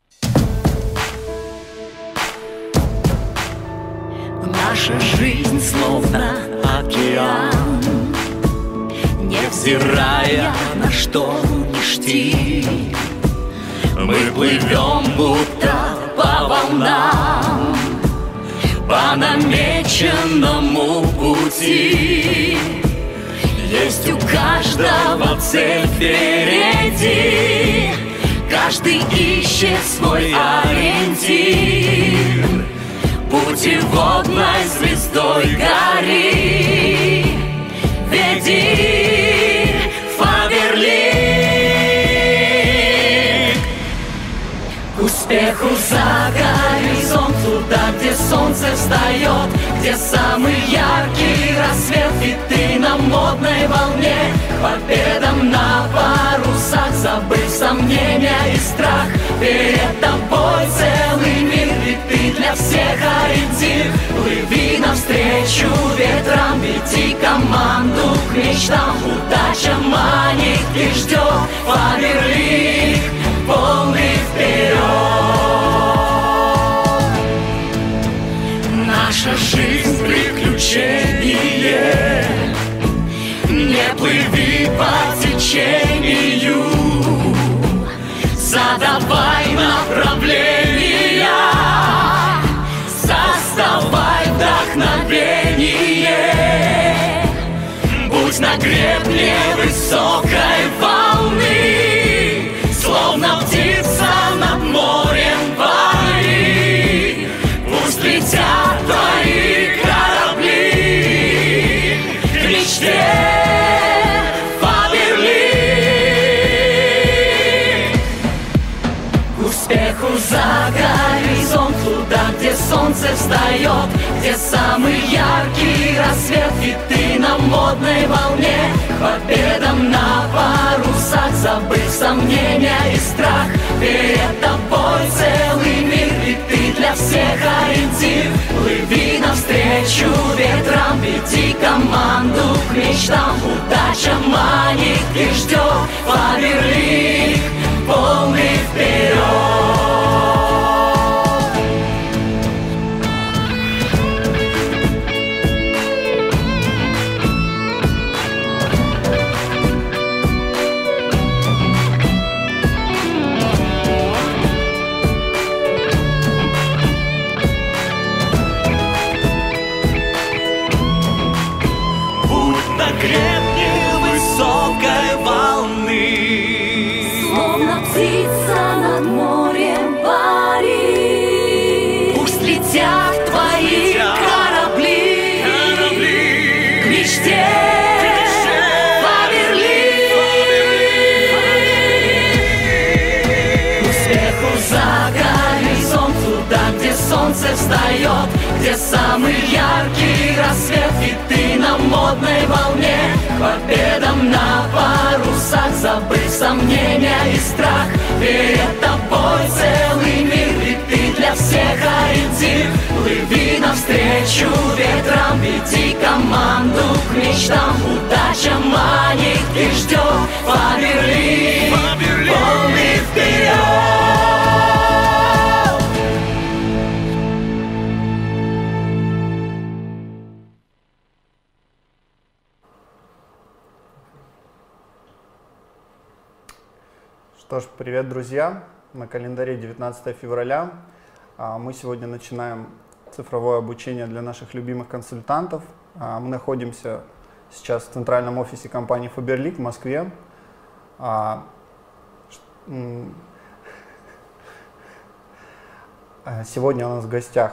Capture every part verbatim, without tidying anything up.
Наша жизнь словно океан, невзирая на шторм и штиль, мы плывем будто по волнам, по намеченному пути. Есть у каждого цель впереди, каждый ищет свой ориентир. Путеводной звездой гори, веди Фаберлик к успеху за горизонт, туда, где солнце встает, где самый яркий рассвет, и ты на модной волне, к победам на парусах, забыв сомнения и страх. Перед тобой целый мир, и ты для всех ориентир. Плыви навстречу ветрам, веди команду к мечтам. Удача манит и ждет, Фаберлик полный вперед. Наша жизнь приключение, не плыви по течению, задавай направление, создавай вдохновение. Будь на гребне высокой волны, словно птица над морем пари. Пусть летят твои корабли к мечте. За горизонт, туда, где солнце встает, где самый яркий рассвет, и ты на модной волне, к победам на парусах, забыв сомнения и страх. Перед тобой целый мир, и ты для всех ориентир. Плыви навстречу ветрам, веди команду к мечтам. Удача манит и ждет, Фаберлик полный вперед. Гребне высокой волны, словно птица над морем пари. Пусть летят твои корабли, корабли к мечте. Фаберлик к успеху за горизонт, туда, где солнце встает, где самый яркий рассвет, и ты на модной волне, к победам на парусах, забыв сомнения и страх. Перед тобой целый мир, и ты для всех ориентир. Плыви навстречу ветрам, веди команду к мечтам. Удача манит и ждет, Фаберлик полный вперед. Что ж, привет, друзья! На календаре девятнадцатое февраля. Мы сегодня начинаем цифровое обучение для наших любимых консультантов. Мы находимся сейчас в центральном офисе компании Фаберлик в Москве. Сегодня у нас в гостях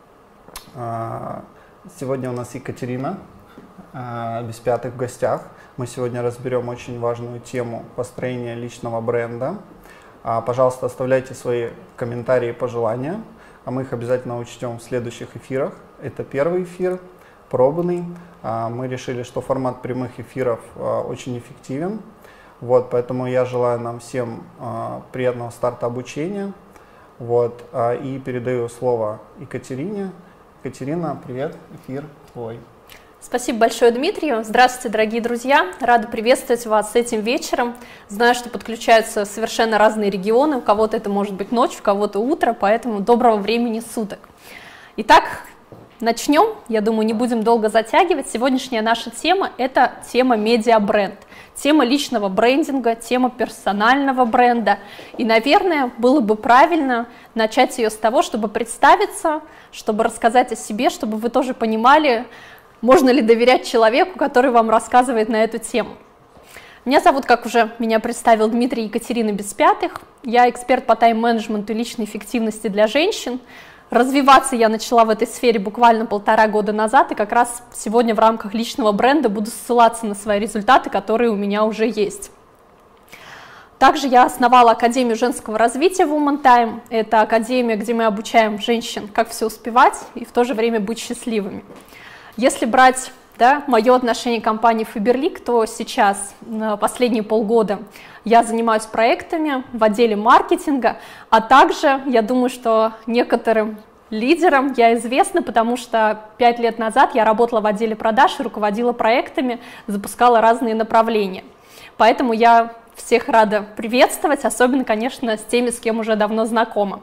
Сегодня у нас Екатерина Беспятых в гостях. Мы сегодня разберем очень важную тему построения личного бренда. Пожалуйста, оставляйте свои комментарии и пожелания, а мы их обязательно учтем в следующих эфирах. Это первый эфир, пробный. Мы решили, что формат прямых эфиров очень эффективен. Вот, поэтому я желаю нам всем приятного старта обучения. Вот, и передаю слово Екатерине. Екатерина, привет, эфир твой. Спасибо большое, Дмитрию. Здравствуйте, дорогие друзья. Рада приветствовать вас этим вечером. Знаю, что подключаются совершенно разные регионы. У кого-то это может быть ночь, у кого-то утро, поэтому доброго времени суток. Итак, начнем. Я думаю, не будем долго затягивать. Сегодняшняя наша тема – это тема медиабренд. Тема личного брендинга, тема персонального бренда. И, наверное, было бы правильно начать ее с того, чтобы представиться, чтобы рассказать о себе, чтобы вы тоже понимали, можно ли доверять человеку, который вам рассказывает на эту тему. Меня зовут, как уже меня представил Дмитрий, Екатерина Беспятых. Я эксперт по тайм-менеджменту и личной эффективности для женщин. Развиваться я начала в этой сфере буквально полтора года назад, и как раз сегодня в рамках личного бренда буду ссылаться на свои результаты, которые у меня уже есть. Также я основала Академию женского развития Woman Time. Это академия, где мы обучаем женщин, как все успевать и в то же время быть счастливыми. Если брать, да, мое отношение к компании Faberlic, то сейчас, на последние полгода, я занимаюсь проектами в отделе маркетинга, а также, я думаю, что некоторым лидерам я известна, потому что пять лет назад я работала в отделе продаж и руководила проектами, запускала разные направления. Поэтому я всех рада приветствовать, особенно, конечно, с теми, с кем уже давно знакома.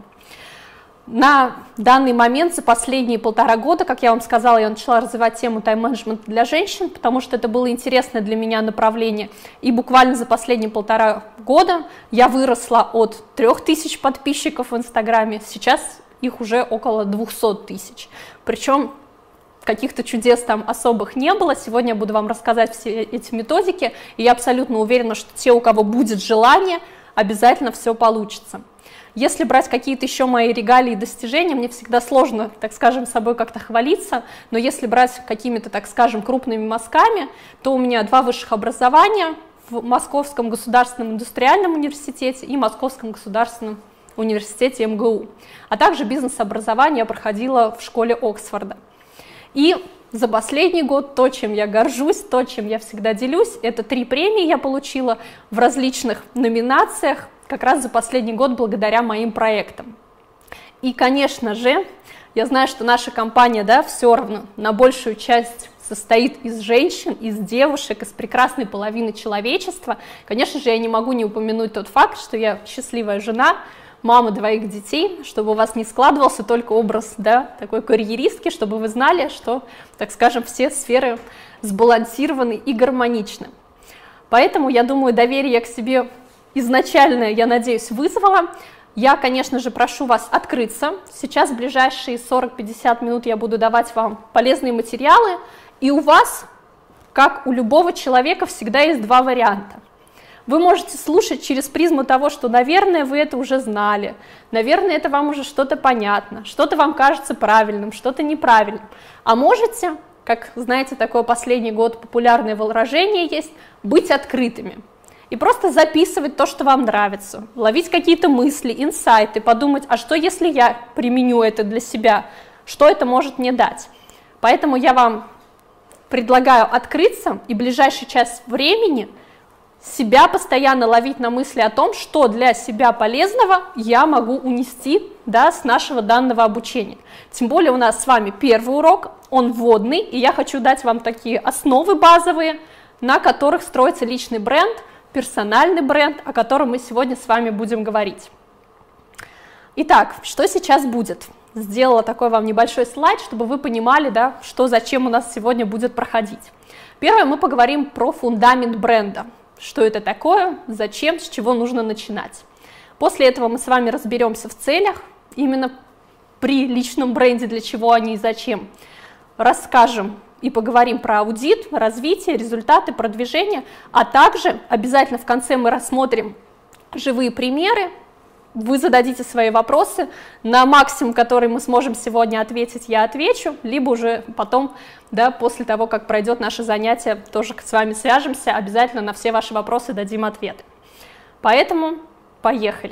На данный момент, за последние полтора года, как я вам сказала, я начала развивать тему тайм-менеджмента для женщин, потому что это было интересное для меня направление. И буквально за последние полтора года я выросла от трёх тысяч подписчиков в Инстаграме, сейчас их уже около двухсот тысяч. Причем каких-то чудес там особых не было. Сегодня я буду вам рассказать все эти методики, и я абсолютно уверена, что те, у кого будет желание, обязательно все получится. Если брать какие-то еще мои регалии и достижения, мне всегда сложно, так скажем, собой как-то хвалиться, но если брать какими-то, так скажем, крупными мазками, то у меня два высших образования в Московском государственном индустриальном университете и Московском государственном университете эм гэ у, а также бизнес-образование я проходила в школе Оксфорда. И за последний год то, чем я горжусь, то, чем я всегда делюсь, это три премии я получила в различных номинациях, как раз за последний год благодаря моим проектам. И, конечно же, я знаю, что наша компания, да, все равно на большую часть состоит из женщин, из девушек, из прекрасной половины человечества. Конечно же, я не могу не упомянуть тот факт, что я счастливая жена, мама двоих детей, чтобы у вас не складывался только образ, да, такой карьеристки, чтобы вы знали, что, так скажем, все сферы сбалансированы и гармоничны. Поэтому, я думаю, доверие к себе изначально, я надеюсь, вызвала. Я, конечно же, прошу вас открыться. Сейчас в ближайшие сорок-пятьдесят минут я буду давать вам полезные материалы, и у вас, как у любого человека, всегда есть два варианта. Вы можете слушать через призму того, что, наверное, вы это уже знали, наверное, это вам уже что-то понятно, что-то вам кажется правильным, что-то неправильным. А можете, как, знаете, такое последний год популярное выражение есть, быть открытыми. И просто записывать то, что вам нравится, ловить какие-то мысли, инсайты, подумать, а что, если я применю это для себя, что это может мне дать. Поэтому я вам предлагаю открыться и ближайший час времени себя постоянно ловить на мысли о том, что для себя полезного я могу унести, да, с нашего данного обучения. Тем более у нас с вами первый урок, он вводный, и я хочу дать вам такие основы базовые, на которых строится личный бренд, персональный бренд, о котором мы сегодня с вами будем говорить. Итак, что сейчас будет? Сделала такой вам небольшой слайд, чтобы вы понимали, да, что зачем у нас сегодня будет проходить. Первое, мы поговорим про фундамент бренда. Что это такое, зачем, с чего нужно начинать. После этого мы с вами разберемся в целях, именно при личном бренде, для чего они и зачем. Расскажем и поговорим про аудит, развитие, результаты, продвижение, а также обязательно в конце мы рассмотрим живые примеры, вы зададите свои вопросы, на максимум, который мы сможем сегодня ответить, я отвечу, либо уже потом, да, после того, как пройдет наше занятие, тоже с вами свяжемся, обязательно на все ваши вопросы дадим ответы. Поэтому поехали.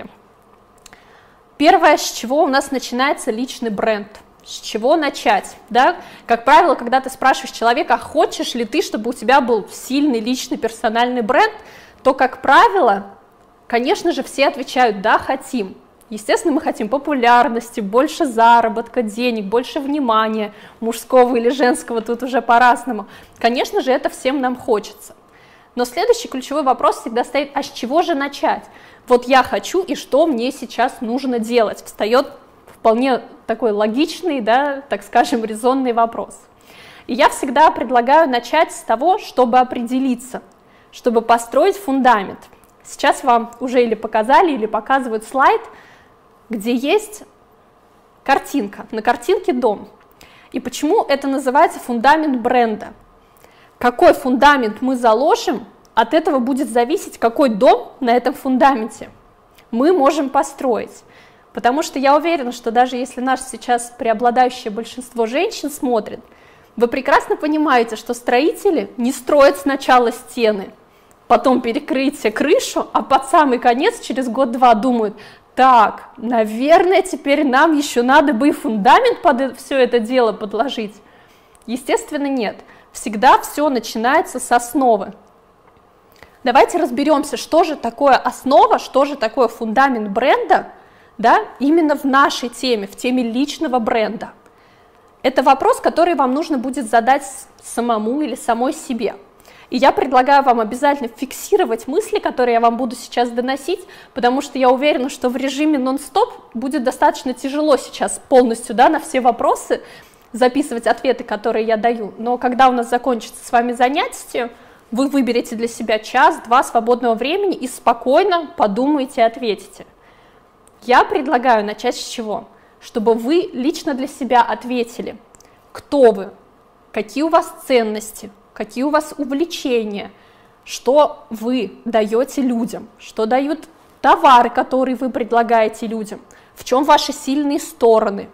Первое, с чего у нас начинается личный бренд. С чего начать? Да? Как правило, когда ты спрашиваешь человека, а хочешь ли ты, чтобы у тебя был сильный личный персональный бренд, то, как правило, конечно же, все отвечают «да, хотим». Естественно, мы хотим популярности, больше заработка, денег, больше внимания, мужского или женского, тут уже по-разному. Конечно же, это всем нам хочется. Но следующий ключевой вопрос всегда стоит, а с чего же начать? Вот я хочу, и что мне сейчас нужно делать? Встает вполне такой логичный, да, так скажем, резонный вопрос. И я всегда предлагаю начать с того, чтобы определиться, чтобы построить фундамент. Сейчас вам уже или показали, или показывают слайд, где есть картинка. На картинке дом. И почему это называется фундамент бренда? Какой фундамент мы заложим, от этого будет зависеть, какой дом на этом фундаменте мы можем построить. Потому что я уверена, что даже если нас сейчас преобладающее большинство женщин смотрит, вы прекрасно понимаете, что строители не строят сначала стены, потом перекрытие, крышу, а под самый конец, через год-два, думают, так, наверное, теперь нам еще надо бы и фундамент под все это дело подложить. Естественно, нет. Всегда все начинается с основы. Давайте разберемся, что же такое основа, что же такое фундамент бренда, да, именно в нашей теме, в теме личного бренда. Это вопрос, который вам нужно будет задать самому или самой себе. И я предлагаю вам обязательно фиксировать мысли, которые я вам буду сейчас доносить, потому что я уверена, что в режиме нон-стоп будет достаточно тяжело сейчас полностью, да, на все вопросы записывать ответы, которые я даю. Но когда у нас закончится с вами занятие, вы выберете для себя час-два свободного времени и спокойно подумаете и ответите. Я предлагаю начать с чего? Чтобы вы лично для себя ответили, кто вы, какие у вас ценности, какие у вас увлечения, что вы даете людям, что дают товары, которые вы предлагаете людям, в чем ваши сильные стороны,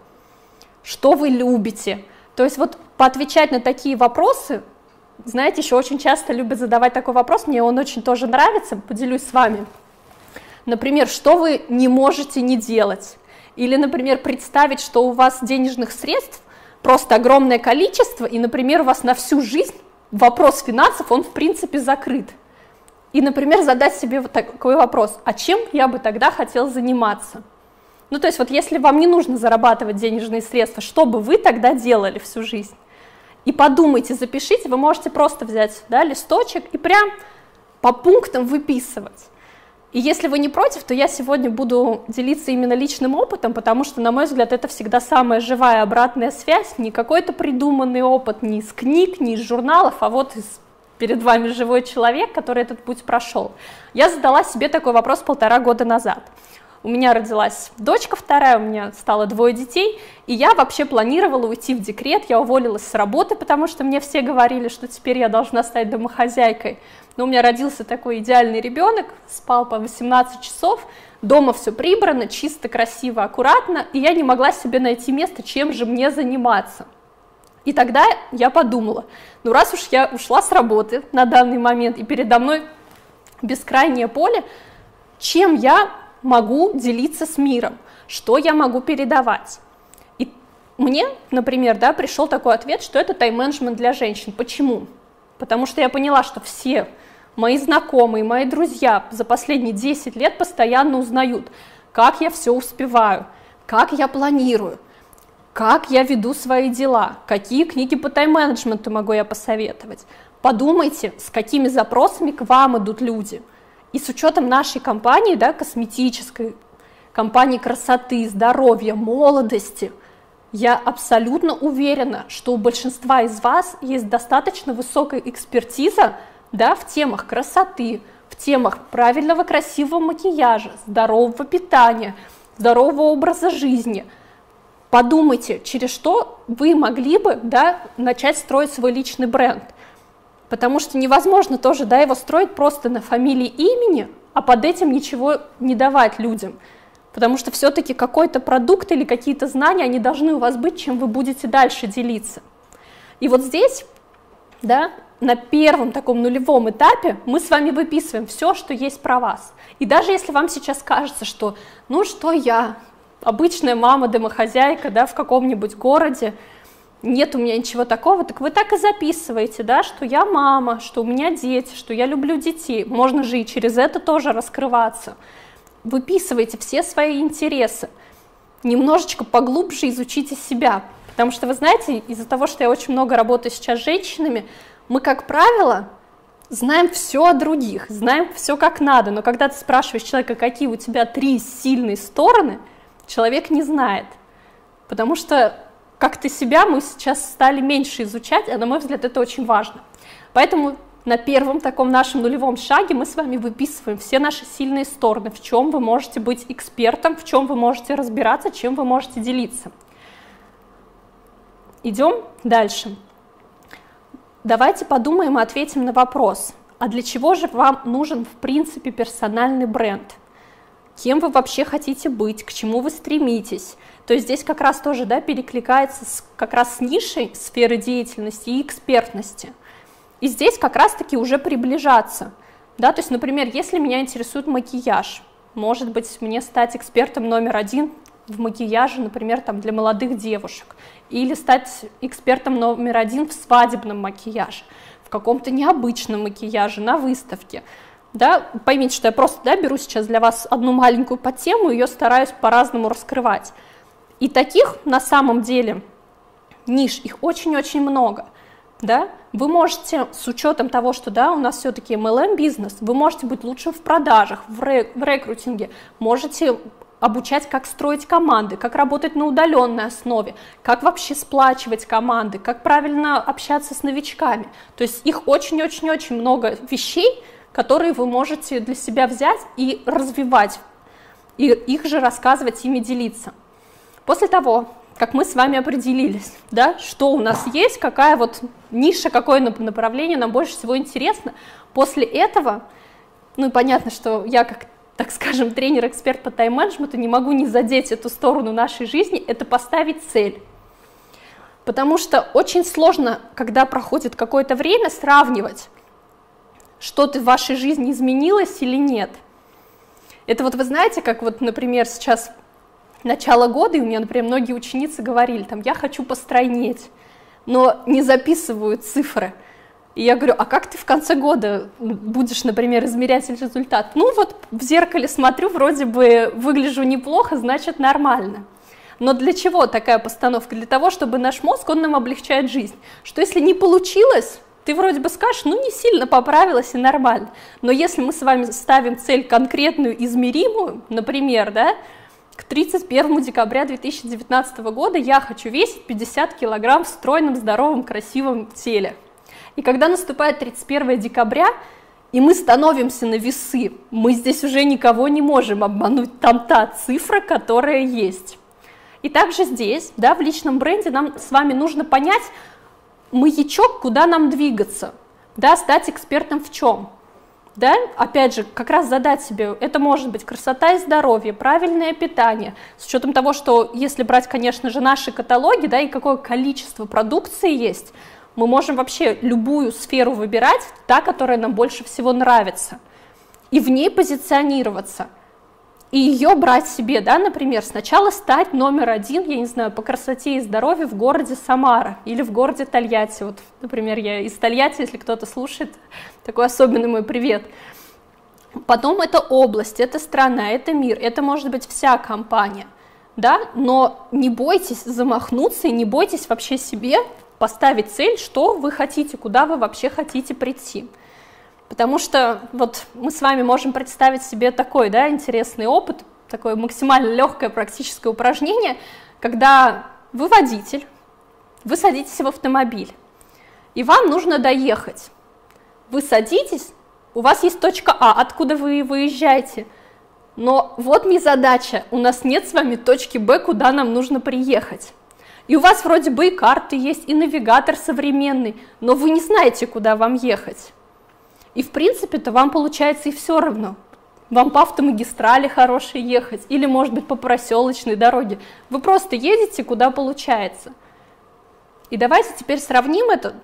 что вы любите. То есть вот поотвечать на такие вопросы, знаете, еще очень часто любят задавать такой вопрос, мне он очень тоже нравится, поделюсь с вами. Например, что вы не можете не делать? Или, например, представить, что у вас денежных средств просто огромное количество, и, например, у вас на всю жизнь вопрос финансов, он в принципе закрыт. И, например, задать себе вот такой вопрос, а чем я бы тогда хотел заниматься? Ну, то есть вот если вам не нужно зарабатывать денежные средства, что бы вы тогда делали всю жизнь? И подумайте, запишите, вы можете просто взять, да, листочек и прям по пунктам выписывать. И если вы не против, то я сегодня буду делиться именно личным опытом, потому что, на мой взгляд, это всегда самая живая обратная связь, не какой-то придуманный опыт, не из книг, не из журналов, а вот из, перед вами живой человек, который этот путь прошел. Я задала себе такой вопрос полтора года назад. У меня родилась дочка вторая, у меня стало двое детей, и я вообще планировала уйти в декрет, я уволилась с работы, потому что мне все говорили, что теперь я должна стать домохозяйкой. Но у меня родился такой идеальный ребенок, спал по восемнадцать часов, дома все прибрано, чисто, красиво, аккуратно, и я не могла себе найти место, чем же мне заниматься. И тогда я подумала, ну раз уж я ушла с работы на данный момент, и передо мной бескрайнее поле, чем я могу делиться с миром, что я могу передавать. И мне, например, да, пришел такой ответ, что это тайм-менеджмент для женщин. Почему? Потому что я поняла, что все мои знакомые, мои друзья за последние десять лет постоянно узнают, как я все успеваю, как я планирую, как я веду свои дела, какие книги по тайм-менеджменту могу я посоветовать. Подумайте, с какими запросами к вам идут люди. И с учетом нашей компании, да, косметической, компании красоты, здоровья, молодости, я абсолютно уверена, что у большинства из вас есть достаточно высокая экспертиза, да, в темах красоты, в темах правильного красивого макияжа, здорового питания, здорового образа жизни. Подумайте, через что вы могли бы, да, начать строить свой личный бренд. Потому что невозможно тоже, да, его строить просто на фамилии и имени, а под этим ничего не давать людям. Потому что все-таки какой-то продукт или какие-то знания, они должны у вас быть, чем вы будете дальше делиться. И вот здесь, да, на первом таком нулевом этапе мы с вами выписываем все, что есть про вас. И даже если вам сейчас кажется, что, ну что я, обычная мама-домохозяйка, да, в каком-нибудь городе, нет у меня ничего такого, так вы так и записываете, да, что я мама, что у меня дети, что я люблю детей. Можно же и через это тоже раскрываться. выписывайте все свои интересы, немножечко поглубже изучите себя. Потому что, вы знаете, из-за того, что я очень много работаю сейчас с женщинами, мы, как правило, знаем все о других, знаем все как надо, но когда ты спрашиваешь человека, какие у тебя три сильные стороны, человек не знает. Потому что как-то себя мы сейчас стали меньше изучать, а на мой взгляд, это очень важно. Поэтому на первом таком нашем нулевом шаге мы с вами выписываем все наши сильные стороны, в чем вы можете быть экспертом, в чем вы можете разбираться, чем вы можете делиться. Идем дальше. Давайте подумаем и ответим на вопрос, а для чего же вам нужен в принципе персональный бренд? Кем вы вообще хотите быть, к чему вы стремитесь? То есть здесь как раз тоже, да, перекликается с, как раз с нишей сферы деятельности и экспертности. И здесь как раз-таки уже приближаться. Да? То есть, например, если меня интересует макияж, может быть, мне стать экспертом номер один в макияже, например, там, для молодых девушек, или стать экспертом номер один в свадебном макияже, в каком-то необычном макияже, на выставке. Да? Поймите, что я просто, да, беру сейчас для вас одну маленькую подтему, ее стараюсь по-разному раскрывать. И таких на самом деле ниш, их очень-очень много. Да? Вы можете, с учетом того, что да, у нас все-таки эм эл эм-бизнес, вы можете быть лучшим в продажах, в, рек в рекрутинге, можете обучать, как строить команды, как работать на удаленной основе, как вообще сплачивать команды, как правильно общаться с новичками. То есть их очень-очень-очень много вещей, которые вы можете для себя взять и развивать, и их же рассказывать, ими делиться. После того, как мы с вами определились, да, что у нас есть, какая вот ниша, какое направление нам больше всего интересно, после этого, ну и понятно, что я как, так скажем, тренер-эксперт по тайм-менеджменту не могу не задеть эту сторону нашей жизни, это поставить цель. Потому что очень сложно, когда проходит какое-то время, сравнивать, что-то в вашей жизни изменилось или нет. Это вот вы знаете, как вот, например, сейчас начало года, и у меня, например, многие ученицы говорили, там, я хочу постройнеть, но не записывают цифры. И я говорю, а как ты в конце года будешь, например, измерять результат? Ну вот в зеркале смотрю, вроде бы выгляжу неплохо, значит нормально. Но для чего такая постановка? Для того, чтобы наш мозг, он нам облегчает жизнь. Что если не получилось, ты вроде бы скажешь, ну не сильно поправилась и нормально. Но если мы с вами ставим цель конкретную, измеримую, например, да, к тридцать первому декабря две тысячи девятнадцатого года я хочу весить пятьдесят килограмм в стройном, здоровом, красивом теле. И когда наступает тридцать первое декабря, и мы становимся на весы, мы здесь уже никого не можем обмануть, там та цифра, которая есть. И также здесь, да, в личном бренде нам с вами нужно понять маячок, куда нам двигаться, да, стать экспертом в чем. Да? Опять же, как раз задать себе, это может быть красота и здоровье, правильное питание, с учетом того, что если брать, конечно же, наши каталоги, да, и какое количество продукции есть, мы можем вообще любую сферу выбирать, та, которая нам больше всего нравится, и в ней позиционироваться, и ее брать себе, да, например, сначала стать номер один, я не знаю, по красоте и здоровью в городе Самара или в городе Тольятти. Вот, например, я из Тольятти, если кто-то слушает, такой особенный мой привет. Потом это область, это страна, это мир, это может быть вся компания, да, но не бойтесь замахнуться и не бойтесь вообще себе поставить цель, что вы хотите, куда вы вообще хотите прийти. Потому что вот мы с вами можем представить себе такой, да, интересный опыт, такое максимально легкое практическое упражнение, когда вы водитель, вы садитесь в автомобиль, и вам нужно доехать. Вы садитесь, у вас есть точка А, откуда вы выезжаете, но вот не задача, у нас нет с вами точки Б, куда нам нужно приехать. И у вас вроде бы и карты есть, и навигатор современный, но вы не знаете, куда вам ехать. И в принципе-то вам получается и все равно. Вам по автомагистрали хорошей ехать, или может быть по проселочной дороге. Вы просто едете, куда получается. И давайте теперь сравним это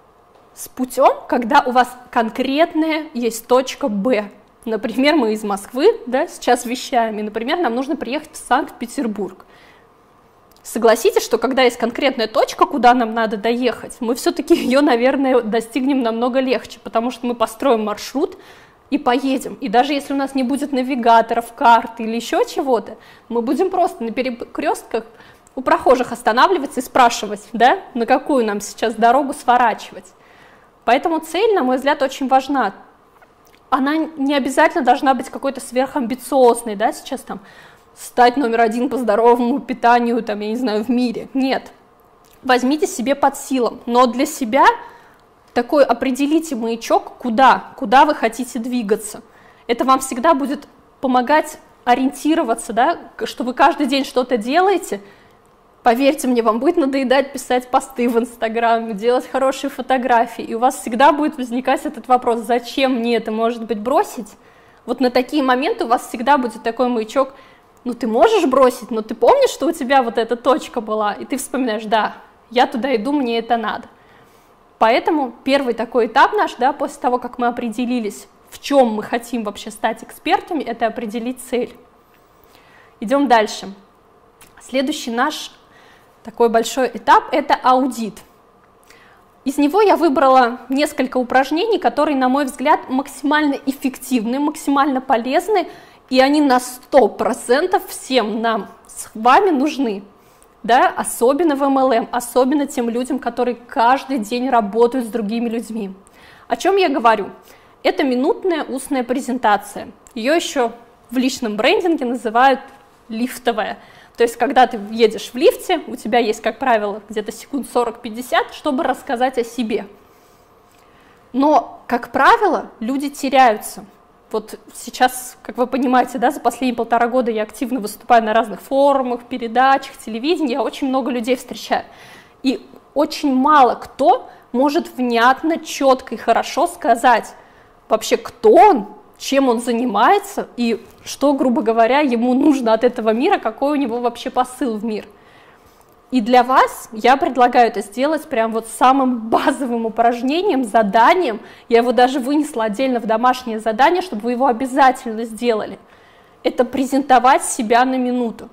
с путем, когда у вас конкретная есть точка Б. Например, мы из Москвы, да, сейчас вещаем, и, например, нам нужно приехать в Санкт-Петербург. Согласитесь, что когда есть конкретная точка, куда нам надо доехать, мы все-таки ее, наверное, достигнем намного легче, потому что мы построим маршрут, и поедем. И даже если у нас не будет навигаторов, карт или еще чего-то, мы будем просто на перекрестках у прохожих останавливаться и спрашивать, да, на какую нам сейчас дорогу сворачивать. Поэтому цель, на мой взгляд, очень важна. Она не обязательно должна быть какой-то сверхамбициозной, да, сейчас там стать номер один по здоровому питанию, там, я не знаю, в мире. Нет. Возьмите себе под силам, но для себя такой определите маячок, куда, куда вы хотите двигаться. Это вам всегда будет помогать ориентироваться, да, что вы каждый день что-то делаете. Поверьте мне, вам будет надоедать писать посты в Инстаграме, делать хорошие фотографии, и у вас всегда будет возникать этот вопрос, зачем мне это, может быть, бросить? Вот на такие моменты у вас всегда будет такой маячок, ну ты можешь бросить, но ты помнишь, что у тебя вот эта точка была, и ты вспоминаешь, да, я туда иду, мне это надо. Поэтому первый такой этап наш, да, после того, как мы определились, в чем мы хотим вообще стать экспертами, это определить цель. Идем дальше. Следующий наш такой большой этап – это аудит. Из него я выбрала несколько упражнений, которые, на мой взгляд, максимально эффективны, максимально полезны, и они на сто процентов всем нам с вами нужны. Да? Особенно в эм эл эм, особенно тем людям, которые каждый день работают с другими людьми. О чем я говорю? Это минутная устная презентация. Ее еще в личном брендинге называют лифтовая. То есть, когда ты едешь в лифте, у тебя есть, как правило, где-то секунд сорок-пятьдесят, чтобы рассказать о себе. Но, как правило, люди теряются. Вот сейчас, как вы понимаете, да, за последние полтора года я активно выступаю на разных форумах, передачах, телевидении, я очень много людей встречаю. И очень мало кто может внятно, четко и хорошо сказать вообще, кто он, чем он занимается и что, грубо говоря, ему нужно от этого мира, какой у него вообще посыл в мир. И для вас я предлагаю это сделать прям вот самым базовым упражнением, заданием. Я его даже вынесла отдельно в домашнее задание, чтобы вы его обязательно сделали. Это презентовать себя на минуту.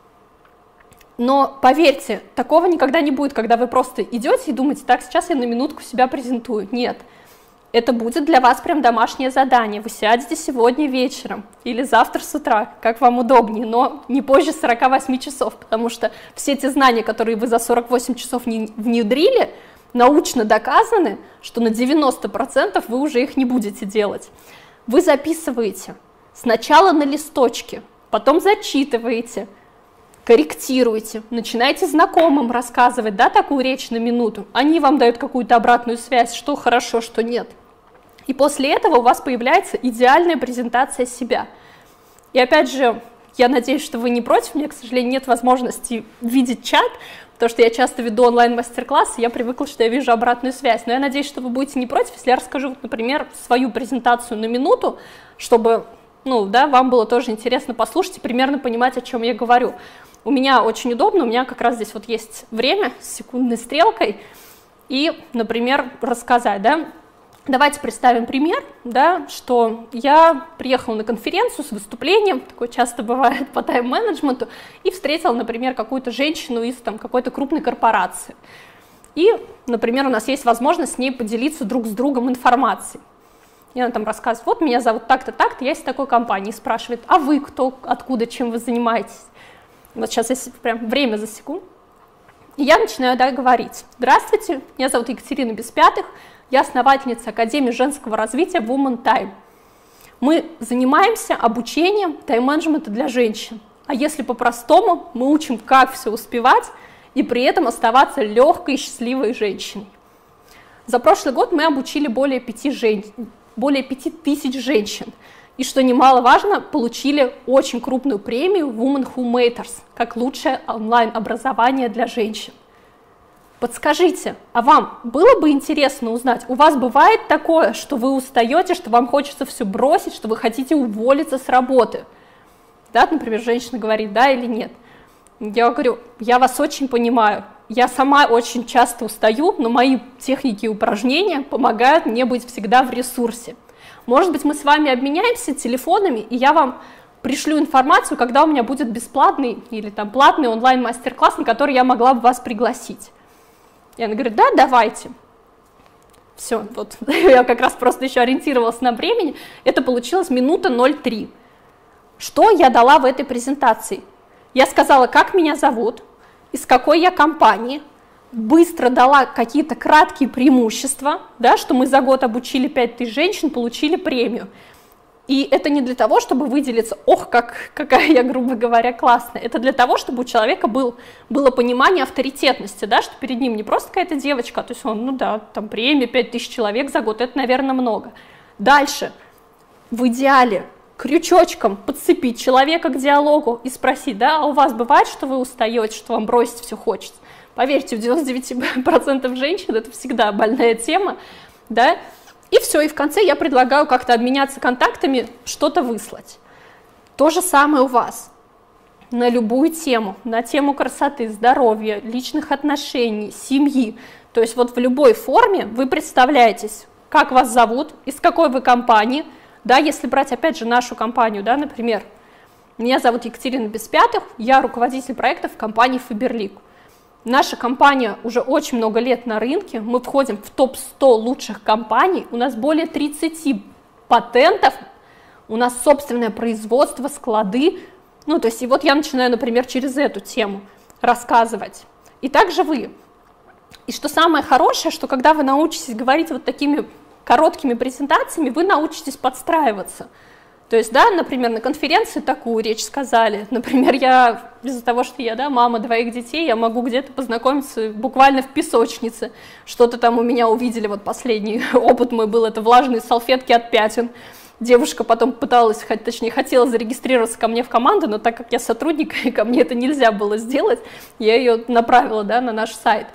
Но поверьте, такого никогда не будет, когда вы просто идете и думаете, так, сейчас я на минутку себя презентую. Нет. Это будет для вас прям домашнее задание. Вы сядете сегодня вечером или завтра с утра, как вам удобнее, но не позже сорока восьми часов, потому что все те знания, которые вы за сорок восемь часов не внедрили, научно доказаны, что на девяносто процентов вы уже их не будете делать. Вы записываете сначала на листочке, потом зачитываете, корректируете, начинаете знакомым рассказывать, да, такую речь на минуту. Они вам дают какую-то обратную связь, что хорошо, что нет. И после этого у вас появляется идеальная презентация себя. И опять же, я надеюсь, что вы не против, мне, к сожалению, нет возможности видеть чат, потому что я часто веду онлайн-мастер-классы, я привыкла, что я вижу обратную связь. Но я надеюсь, что вы будете не против, если я расскажу, например, свою презентацию на минуту, чтобы, ну, да, вам было тоже интересно послушать и примерно понимать, о чем я говорю. У меня очень удобно, у меня как раз здесь вот есть время с секундной стрелкой, и, например, рассказать, да. Давайте представим пример, да, что я приехала на конференцию с выступлением, такое часто бывает по тайм-менеджменту, и встретила, например, какую-то женщину из там, какой-то крупной корпорации. И, например, у нас есть возможность с ней поделиться друг с другом информацией. И она там рассказывает, вот меня зовут так-то, так-то, я из такой компании, спрашивает, а вы кто, откуда, чем вы занимаетесь? Вот сейчас я прям время засеку. И я начинаю, да, говорить. Здравствуйте, меня зовут Екатерина Беспятых, я основательница Академии женского развития Woman Time. Мы занимаемся обучением тайм-менеджмента для женщин. А если по-простому, мы учим, как все успевать и при этом оставаться легкой и счастливой женщиной. За прошлый год мы обучили более пяти, жен... более пяти тысяч женщин. И, что немаловажно, получили очень крупную премию Women Who Matters, как лучшее онлайн-образование для женщин. Подскажите, а вам было бы интересно узнать, у вас бывает такое, что вы устаете, что вам хочется все бросить, что вы хотите уволиться с работы? Да, например, женщина говорит, да или нет. Я говорю, я вас очень понимаю, я сама очень часто устаю, но мои техники и упражнения помогают мне быть всегда в ресурсе. Может быть, мы с вами обменяемся телефонами, и я вам пришлю информацию, когда у меня будет бесплатный или там платный онлайн-мастер-класс, на который я могла бы вас пригласить. И она говорит, да, давайте. все, вот я как раз просто еще ориентировалась на времени, это получилось минута ноль три. Что я дала в этой презентации? Я сказала, как меня зовут, из какой я компании, быстро дала какие-то краткие преимущества, да, что мы за год обучили пять тысяч женщин, получили премию. И это не для того, чтобы выделиться, ох, как, какая я, грубо говоря, классная. Это для того, чтобы у человека был, было понимание авторитетности, да, что перед ним не просто какая-то девочка, то есть он, ну да, там премия, пять тысяч человек за год, это, наверное, много. Дальше, в идеале, крючочком подцепить человека к диалогу и спросить, да, а у вас бывает, что вы устаете, что вам бросить все хочется? Поверьте, у девяноста девяти процентов женщин это всегда больная тема, да. И все, и в конце я предлагаю как-то обменяться контактами, что-то выслать. То же самое у вас. На любую тему, на тему красоты, здоровья, личных отношений, семьи. То есть вот в любой форме вы представляетесь, как вас зовут, из какой вы компании. Да, если брать опять же нашу компанию, да, например, меня зовут Екатерина Беспятых, я руководитель проектов в компании Faberlic. Наша компания уже очень много лет на рынке, мы входим в топ сто лучших компаний, у нас более тридцати патентов, у нас собственное производство, склады, ну то есть и вот я начинаю, например, через эту тему рассказывать. И также вы. И что самое хорошее, что когда вы научитесь говорить вот такими короткими презентациями, вы научитесь подстраиваться. То есть, да, например, на конференции такую речь сказали, например, я из-за того, что я, да, мама двоих детей, я могу где-то познакомиться буквально в песочнице, что-то там у меня увидели, вот последний опыт мой был, это влажные салфетки от пятен, девушка потом пыталась, точнее, хотела зарегистрироваться ко мне в команду, но так как я сотрудник, и ко мне это нельзя было сделать, я ее направила, да, на наш сайт.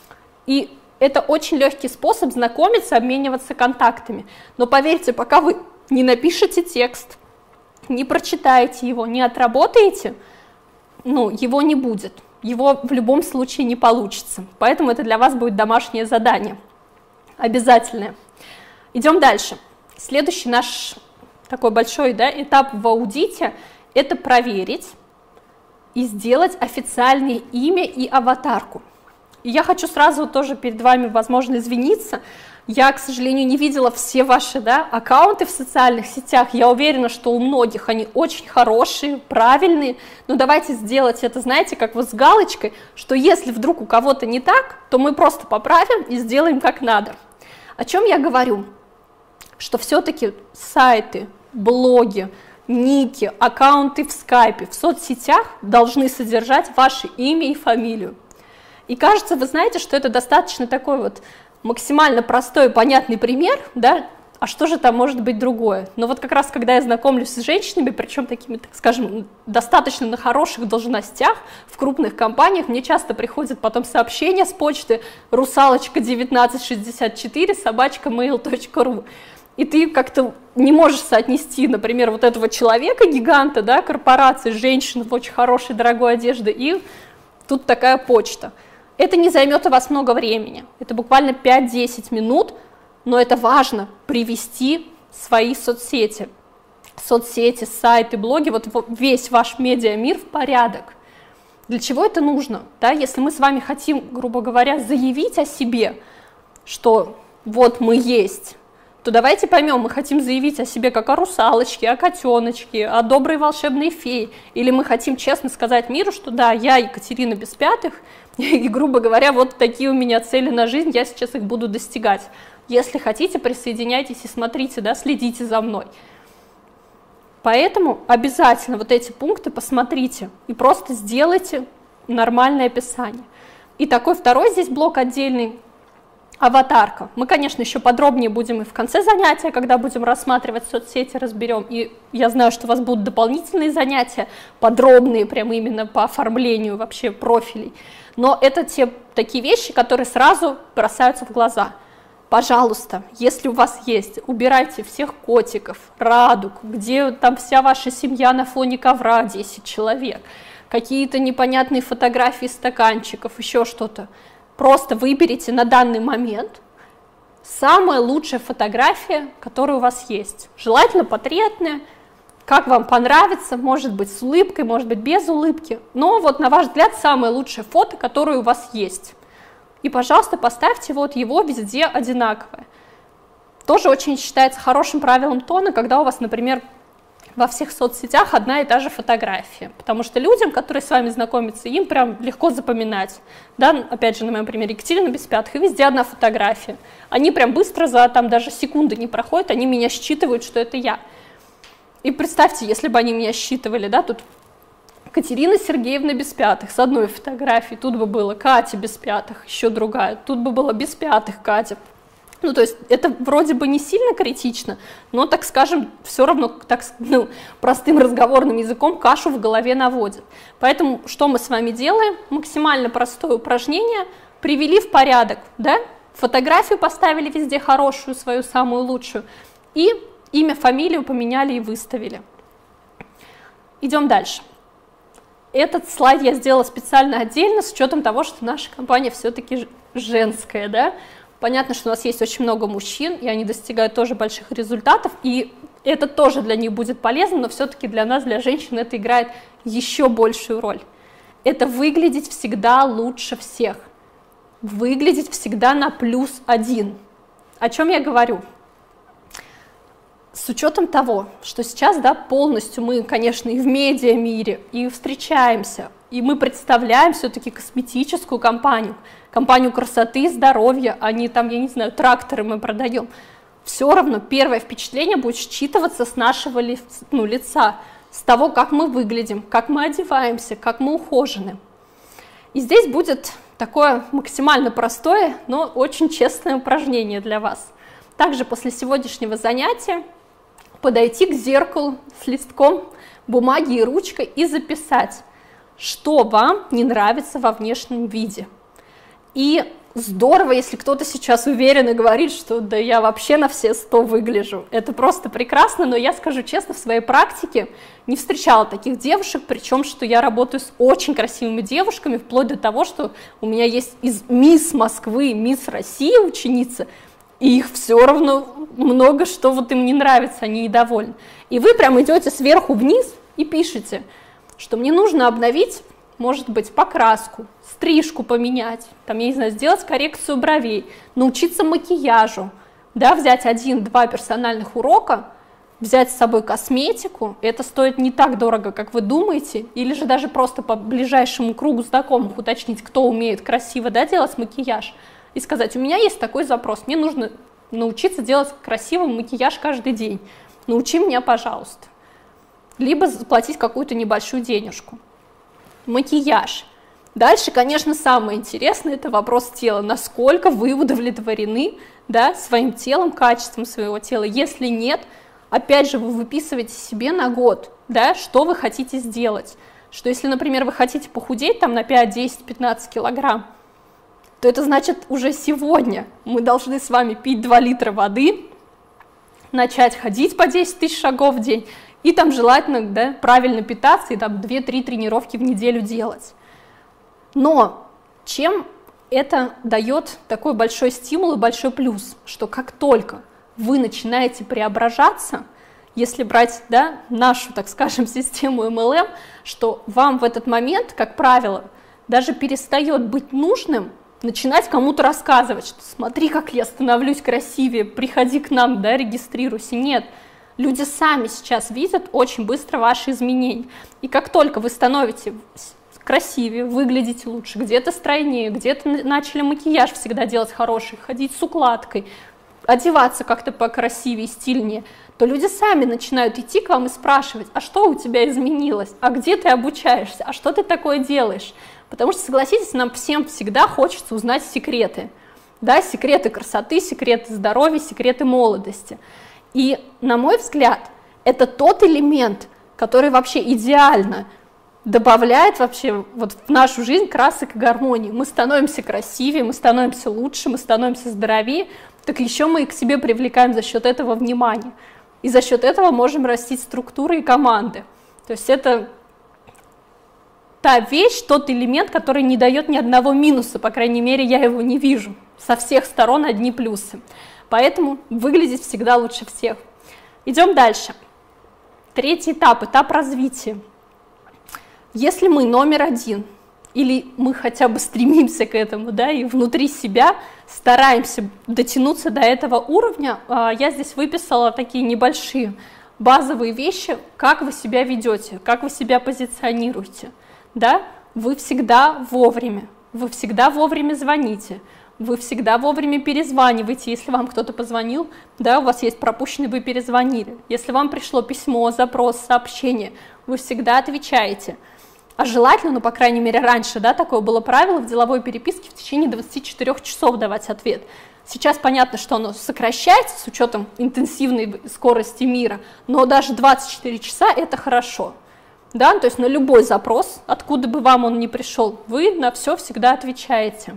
И это очень легкий способ знакомиться, обмениваться контактами, но поверьте, пока вы не напишите текст, не прочитаете его, не отработаете, ну, его не будет, его в любом случае не получится. Поэтому это для вас будет домашнее задание, обязательное. Идем дальше. Следующий наш такой большой, да, этап в аудите – это проверить и сделать официальное имя и аватарку. И я хочу сразу тоже перед вами, возможно, извиниться. Я, к сожалению, не видела все ваши, да, аккаунты в социальных сетях. Я уверена, что у многих они очень хорошие, правильные. Но давайте сделать это, знаете, как вот с галочкой, что если вдруг у кого-то не так, то мы просто поправим и сделаем как надо. О чем я говорю? Что все-таки сайты, блоги, ники, аккаунты в скайпе, в соцсетях должны содержать ваше имя и фамилию. И кажется, вы знаете, что это достаточно такой вот максимально простой и понятный пример, да, а что же там может быть другое? Но вот как раз, когда я знакомлюсь с женщинами, причем такими, так скажем, достаточно на хороших должностях, в крупных компаниях, мне часто приходят потом сообщения с почты русалочка девятнадцать шестьдесят четыре собачка мейл точка ру. И ты как-то не можешь соотнести, например, вот этого человека, гиганта, да, корпорации, женщин в очень хорошей, дорогой одежде, и тут такая почта. Это не займет у вас много времени, это буквально пять-десять минут, но это важно привести свои соцсети, соцсети, сайты, блоги, вот весь ваш медиамир в порядок. Для чего это нужно? Да, если мы с вами хотим, грубо говоря, заявить о себе, что вот мы есть, то давайте поймем, мы хотим заявить о себе как о русалочке, о котеночке, о доброй волшебной фее, или мы хотим честно сказать миру, что да, я Екатерина Беспятых, и, грубо говоря, вот такие у меня цели на жизнь, я сейчас их буду достигать. Если хотите, присоединяйтесь и смотрите, да, следите за мной. Поэтому обязательно вот эти пункты посмотрите и просто сделайте нормальное описание. И такой второй здесь блок отдельный, аватарка. Мы, конечно, еще подробнее будем и в конце занятия, когда будем рассматривать соцсети, разберем. И я знаю, что у вас будут дополнительные занятия, подробные, прямо именно по оформлению вообще профилей. Но это те такие вещи, которые сразу бросаются в глаза. Пожалуйста, если у вас есть, убирайте всех котиков, радуг, где там вся ваша семья на фоне ковра, десять человек, какие-то непонятные фотографии стаканчиков, еще что-то. Просто выберите на данный момент самая лучшая фотография, которая у вас есть. Желательно портретная, как вам понравится, может быть с улыбкой, может быть без улыбки. Но вот на ваш взгляд самое лучшее фото, которое у вас есть. И, пожалуйста, поставьте вот его везде одинаковое. Тоже очень считается хорошим правилом тона, когда у вас, например, во всех соцсетях одна и та же фотография, потому что людям, которые с вами знакомятся, им прям легко запоминать. Да? Опять же, на моем примере Екатерина Беспятых, и везде одна фотография. Они прям быстро, за там даже секунды не проходят, они меня считывают, что это я. И представьте, если бы они меня считывали, да, тут Катерина Сергеевна Беспятых с одной фотографией, тут бы было Катя Беспятых, еще другая, тут бы было Беспятых Катя. Ну, то есть это вроде бы не сильно критично, но, так скажем, все равно так, ну, простым разговорным языком кашу в голове наводит. Поэтому что мы с вами делаем? Максимально простое упражнение, привели в порядок, да? Фотографию поставили везде хорошую, свою самую лучшую, и имя, фамилию поменяли и выставили. Идем дальше. Этот слайд я сделала специально отдельно с учетом того, что наша компания все-таки женская, да? Понятно, что у нас есть очень много мужчин, и они достигают тоже больших результатов, и это тоже для них будет полезно, но все-таки для нас, для женщин, это играет еще большую роль. Это выглядеть всегда лучше всех, выглядеть всегда на плюс один. О чем я говорю? С учетом того, что сейчас, да, полностью мы, конечно, и в медиамире, и встречаемся, и мы представляем все-таки косметическую компанию, компанию красоты и здоровья, а не там, я не знаю, тракторы мы продаем. Все равно первое впечатление будет считываться с нашего ли, ну, лица, с того, как мы выглядим, как мы одеваемся, как мы ухожены. И здесь будет такое максимально простое, но очень честное упражнение для вас. Также после сегодняшнего занятия подойти к зеркалу с листком бумаги и ручкой и записать, что вам не нравится во внешнем виде. И здорово, если кто-то сейчас уверенно говорит, что да я вообще на все сто выгляжу. Это просто прекрасно, но я скажу честно, в своей практике не встречала таких девушек, причем, что я работаю с очень красивыми девушками, вплоть до того, что у меня есть из мисс Москвы, мисс России ученицы, и их все равно много, что вот им не нравится, они недовольны. И вы прям идете сверху вниз и пишете, что мне нужно обновить, может быть, покраску, стрижку поменять, там, я не знаю, сделать коррекцию бровей, научиться макияжу, да, взять один-два персональных урока, взять с собой косметику, это стоит не так дорого, как вы думаете, или же даже просто по ближайшему кругу знакомых уточнить, кто умеет красиво, да, делать макияж, и сказать, у меня есть такой запрос, мне нужно научиться делать красивый макияж каждый день, научи меня, пожалуйста. Либо заплатить какую-то небольшую денежку. Макияж. Дальше, конечно, самое интересное, это вопрос тела, насколько вы удовлетворены, да, своим телом, качеством своего тела. Если нет, опять же, вы выписываете себе на год, да, что вы хотите сделать. Что если, например, вы хотите похудеть там, на пять, десять, пятнадцать килограмм, то это значит уже сегодня мы должны с вами пить два литра воды, начать ходить по десять тысяч шагов в день и там желательно, да, правильно питаться и там две-три тренировки в неделю делать. Но чем это дает такой большой стимул и большой плюс, что как только вы начинаете преображаться, если брать, да, нашу, так скажем, систему эм эл эм, что вам в этот момент, как правило, даже перестает быть нужным начинать кому-то рассказывать, что смотри, как я становлюсь красивее, приходи к нам, да, регистрируйся. Нет, люди сами сейчас видят очень быстро ваши изменения. И как только вы становитесь красивее, выглядите лучше, где-то стройнее, где-то начали макияж всегда делать хороший, ходить с укладкой, одеваться как-то покрасивее, стильнее, то люди сами начинают идти к вам и спрашивать, а что у тебя изменилось, а где ты обучаешься, а что ты такое делаешь? Потому что, согласитесь, нам всем всегда хочется узнать секреты, да, секреты красоты, секреты здоровья, секреты молодости. И, на мой взгляд, это тот элемент, который вообще идеально добавляет вообще вот в нашу жизнь красок и гармонии. Мы становимся красивее, мы становимся лучше, мы становимся здоровее, так еще мы и к себе привлекаем за счет этого внимания. И за счет этого можем растить структуры и команды. То есть это та вещь, тот элемент, который не дает ни одного минуса, по крайней мере, я его не вижу. Со всех сторон одни плюсы. Поэтому выглядеть всегда лучше всех. Идем дальше. Третий этап, этап развития. Если мы номер один или мы хотя бы стремимся к этому, да, и внутри себя стараемся дотянуться до этого уровня. Я здесь выписала такие небольшие базовые вещи, как вы себя ведете, как вы себя позиционируете, да, вы всегда вовремя, вы всегда вовремя звоните, вы всегда вовремя перезваниваете, если вам кто-то позвонил, да, у вас есть пропущенный, вы перезвонили, если вам пришло письмо, запрос, сообщение, вы всегда отвечаете. А желательно, ну, по крайней мере, раньше, да, такое было правило в деловой переписке в течение двадцати четырёх часов давать ответ. Сейчас понятно, что оно сокращается с учетом интенсивной скорости мира, но даже двадцать четыре часа – это хорошо. Да? То есть на любой запрос, откуда бы вам он ни пришел, вы на все всегда отвечаете.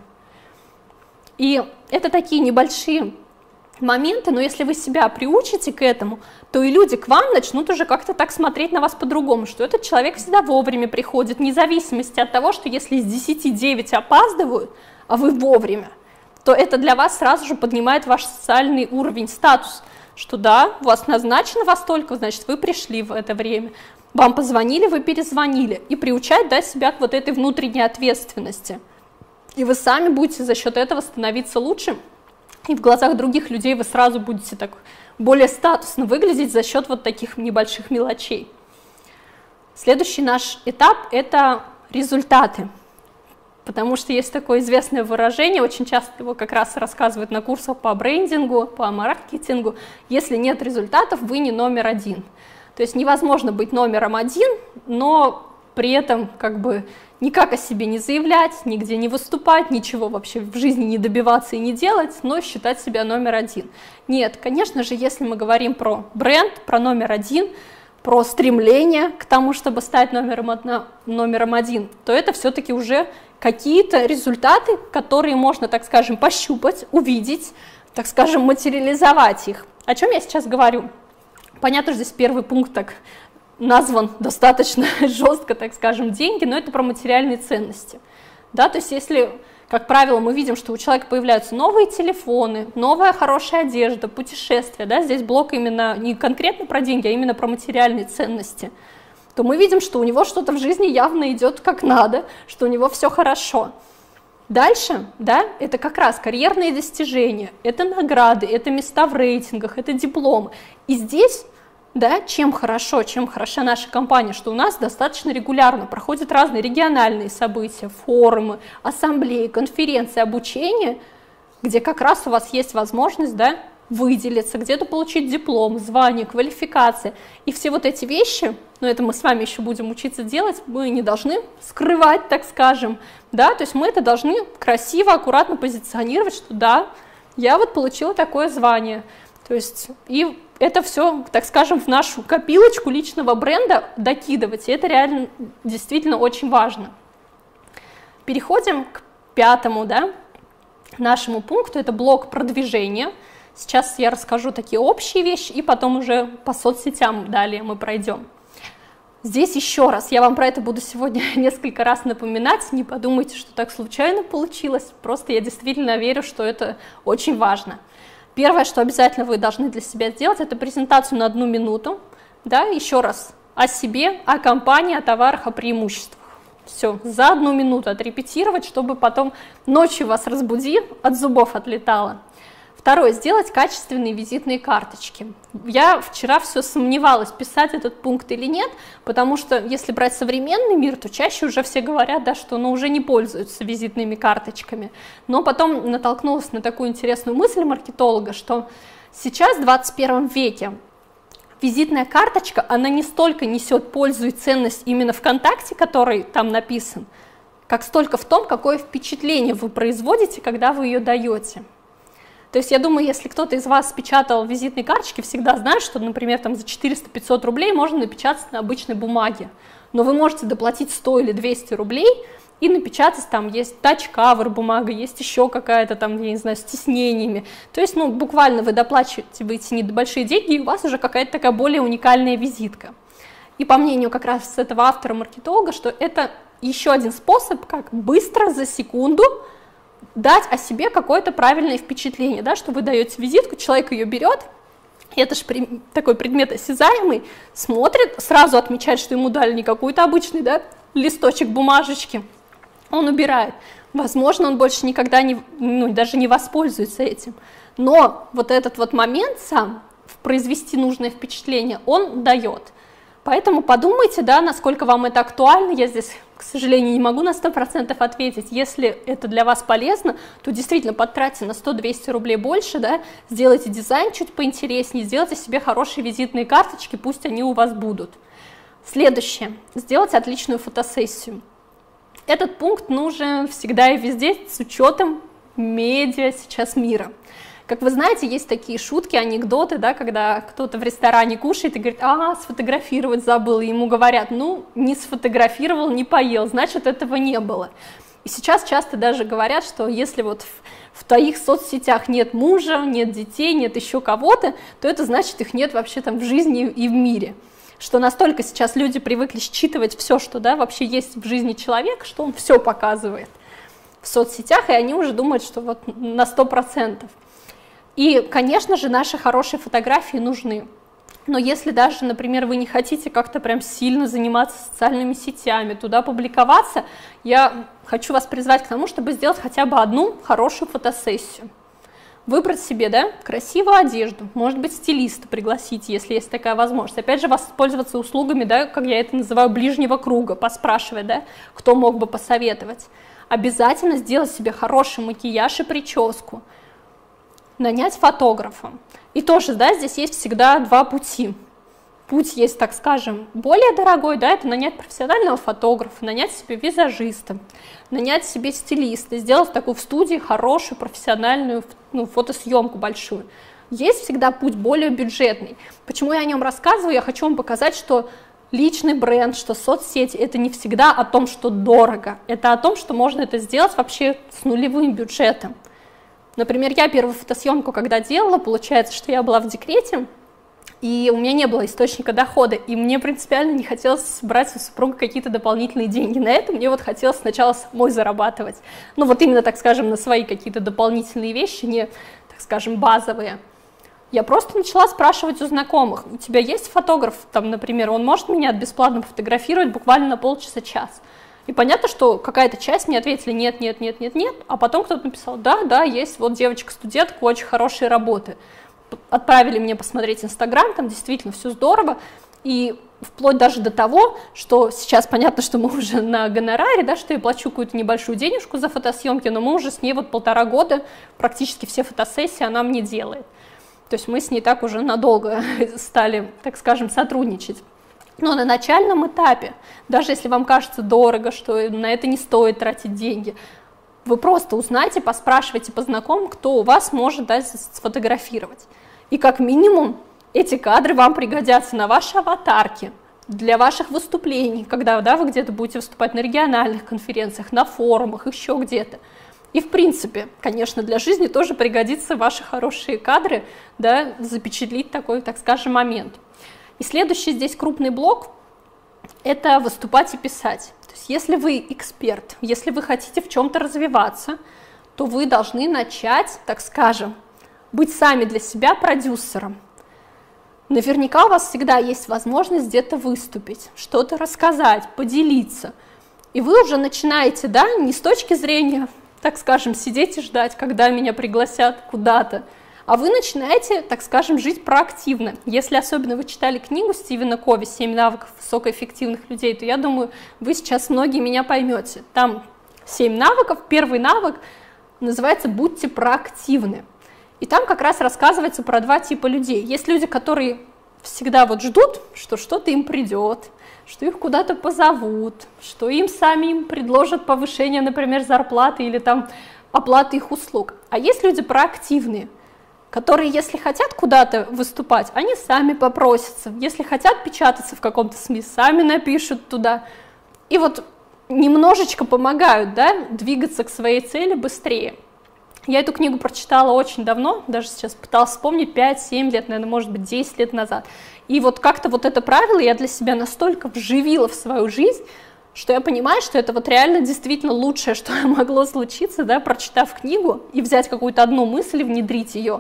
И это такие небольшие моменты, но если вы себя приучите к этому, то и люди к вам начнут уже как-то так смотреть на вас по-другому, что этот человек всегда вовремя приходит, вне зависимости от того, что если из десяти девять опаздывают, а вы вовремя, то это для вас сразу же поднимает ваш социальный уровень, статус, что да, у вас назначено во столько, значит, вы пришли в это время, вам позвонили, вы перезвонили, и приучать, да, себя к вот этой внутренней ответственности. И вы сами будете за счет этого становиться лучше, и в глазах других людей вы сразу будете так более статусно выглядеть за счет вот таких небольших мелочей. Следующий наш этап – это результаты. Потому что есть такое известное выражение, очень часто его как раз рассказывают на курсах по брендингу, по маркетингу: если нет результатов, вы не номер один. То есть невозможно быть номером один, но при этом как бы никак о себе не заявлять, нигде не выступать, ничего вообще в жизни не добиваться и не делать, но считать себя номер один. Нет, конечно же, если мы говорим про бренд, про номер один, про стремление к тому, чтобы стать номером, одна, номером один, то это все-таки уже какие-то результаты, которые можно, так скажем, пощупать, увидеть, так скажем, материализовать их. О чем я сейчас говорю? Понятно, что здесь первый пункт так назван достаточно жестко, так скажем, деньги, но это про материальные ценности. Да, то есть если, как правило, мы видим, что у человека появляются новые телефоны, новая хорошая одежда, путешествия, да, здесь блок именно не конкретно про деньги, а именно про материальные ценности, то мы видим, что у него что-то в жизни явно идет как надо, что у него все хорошо. Дальше, да, это как раз карьерные достижения, это награды, это места в рейтингах, это дипломы. И здесь, да, чем хорошо, чем хороша наша компания, что у нас достаточно регулярно проходят разные региональные события, форумы, ассамблеи, конференции, обучение, где как раз у вас есть возможность, да, выделиться, где-то получить диплом, звание, квалификация. И все вот эти вещи, но это мы с вами еще будем учиться делать, мы не должны скрывать, так скажем, да, то есть мы это должны красиво, аккуратно позиционировать, что да, я вот получила такое звание, то есть и это все, так скажем, в нашу копилочку личного бренда докидывать, и это реально действительно очень важно. Переходим к пятому, да, нашему пункту, это блок продвижения. Сейчас я расскажу такие общие вещи, и потом уже по соцсетям далее мы пройдем. Здесь еще раз, я вам про это буду сегодня несколько раз напоминать, не подумайте, что так случайно получилось, просто я действительно верю, что это очень важно. Первое, что обязательно вы должны для себя сделать, это презентацию на одну минуту, да, еще раз о себе, о компании, о товарах, о преимуществах. Все, за одну минуту отрепетировать, чтобы потом ночью вас разбуди, от зубов отлетало. Второе, сделать качественные визитные карточки. Я вчера все сомневалась, писать этот пункт или нет, потому что если брать современный мир, то чаще уже все говорят, да, что ну, уже не пользуются визитными карточками. Но потом натолкнулась на такую интересную мысль маркетолога, что сейчас, в двадцать первом веке, визитная карточка, она не столько несет пользу и ценность именно в контакте, который там написан, как столько в том, какое впечатление вы производите, когда вы ее даете. То есть я думаю, если кто-то из вас печатал визитные карточки, всегда знает, что, например, там за четыреста-пятьсот рублей можно напечатать на обычной бумаге, но вы можете доплатить сто или двести рублей и напечатать, там есть тач-кавер бумага, есть еще какая-то там, я не знаю, с тиснениями. То есть, ну, буквально вы доплачиваете небольшие деньги, и у вас уже какая-то такая более уникальная визитка. И по мнению как раз этого автора-маркетолога, что это еще один способ, как быстро, за секунду, дать о себе какое-то правильное впечатление, да, что вы даете визитку, человек ее берет, это же при, такой предмет осязаемый, смотрит, сразу отмечает, что ему дали не какой-то обычный, да, листочек бумажечки, он убирает. Возможно, он больше никогда не, ну, даже не воспользуется этим. Но вот этот вот момент сам, произвести нужное впечатление, он дает. Поэтому подумайте, да, насколько вам это актуально. Я здесь, к сожалению, не могу на сто процентов ответить. Если это для вас полезно, то действительно потратьте на сто-двести рублей больше, да, сделайте дизайн чуть поинтереснее, сделайте себе хорошие визитные карточки, пусть они у вас будут. Следующее. Сделать отличную фотосессию. Этот пункт нужен всегда и везде с учетом медиа сейчас мира. Как вы знаете, есть такие шутки, анекдоты, да, когда кто-то в ресторане кушает и говорит: а, сфотографировать забыл, и ему говорят: ну, не сфотографировал, не поел, значит, этого не было. И сейчас часто даже говорят, что если вот в, в твоих соцсетях нет мужа, нет детей, нет еще кого-то, то это значит, их нет вообще там в жизни и в мире. Что настолько сейчас люди привыкли считывать все, что, да, вообще есть в жизни человека, что он все показывает в соцсетях, и они уже думают, что вот на сто процентов. И, конечно же, наши хорошие фотографии нужны. Но если даже, например, вы не хотите как-то прям сильно заниматься социальными сетями, туда публиковаться, я хочу вас призвать к тому, чтобы сделать хотя бы одну хорошую фотосессию. Выбрать себе, да, красивую одежду, может быть, стилиста пригласить, если есть такая возможность. Опять же, воспользоваться услугами, да, как я это называю, ближнего круга, поспрашивать, да, кто мог бы посоветовать. Обязательно сделать себе хороший макияж и прическу. Нанять фотографа. И тоже, да, здесь есть всегда два пути. Путь есть, так скажем, более дорогой, да, это нанять профессионального фотографа, нанять себе визажиста, нанять себе стилиста, сделать такую в студии хорошую профессиональную, ну, фотосъемку большую. Есть всегда путь более бюджетный. Почему я о нем рассказываю? Я хочу вам показать, что личный бренд, что соцсети — это не всегда о том, что дорого, это о том, что можно это сделать вообще с нулевым бюджетом. Например, я первую фотосъемку, когда делала, получается, что я была в декрете, и у меня не было источника дохода, и мне принципиально не хотелось брать у супруга какие-то дополнительные деньги на это, мне вот хотелось сначала самой зарабатывать. Ну вот именно, так скажем, на свои какие-то дополнительные вещи, не, так скажем, базовые. Я просто начала спрашивать у знакомых: у тебя есть фотограф, там, например, он может меня бесплатно фотографировать буквально на полчаса-час? И понятно, что какая-то часть мне ответили: нет, нет, нет, нет, нет, а потом кто-то написал: да, да, есть, вот девочка-студентка, очень хорошие работы. Отправили мне посмотреть Инстаграм, там действительно все здорово, и вплоть даже до того, что сейчас понятно, что мы уже на гонораре, да, что я плачу какую-то небольшую денежку за фотосъемки, но мы уже с ней вот полтора года, практически все фотосессии она мне делает. То есть мы с ней так уже надолго стали, так скажем, сотрудничать. Но на начальном этапе, даже если вам кажется дорого, что на это не стоит тратить деньги, вы просто узнайте, поспрашивайте по знакомым, кто у вас может, да, сфотографировать. И как минимум эти кадры вам пригодятся на вашей аватарке, для ваших выступлений, когда, да, вы где-то будете выступать на региональных конференциях, на форумах, еще где-то. И в принципе, конечно, для жизни тоже пригодятся ваши хорошие кадры, да, запечатлить такой, так скажем, момент. И следующий здесь крупный блок – это выступать и писать. То есть если вы эксперт, если вы хотите в чем-то развиваться, то вы должны начать, так скажем, быть сами для себя продюсером. Наверняка у вас всегда есть возможность где-то выступить, что-то рассказать, поделиться. И вы уже начинаете, да, не с точки зрения, так скажем, сидеть и ждать, когда меня пригласят куда-то, а вы начинаете, так скажем, жить проактивно. Если особенно вы читали книгу Стивена Кови «Семь навыков высокоэффективных людей», то я думаю, вы сейчас многие меня поймете. Там семь навыков. Первый навык называется «Будьте проактивны». И там как раз рассказывается про два типа людей. Есть люди, которые всегда вот ждут, что что-то им придет, что их куда-то позовут, что им сами им предложат повышение, например, зарплаты или там оплаты их услуг. А есть люди проактивные, которые, если хотят куда-то выступать, они сами попросятся. Если хотят печататься в каком-то СМИ, сами напишут туда. И вот немножечко помогают, да, двигаться к своей цели быстрее. Я эту книгу прочитала очень давно, даже сейчас пыталась вспомнить, пять-семь лет, наверное, может быть, десять лет назад. И вот как-то вот это правило я для себя настолько вживила в свою жизнь, что я понимаю, что это вот реально действительно лучшее, что могло случиться, да, прочитав книгу и взять какую-то одну мысль и внедрить ее.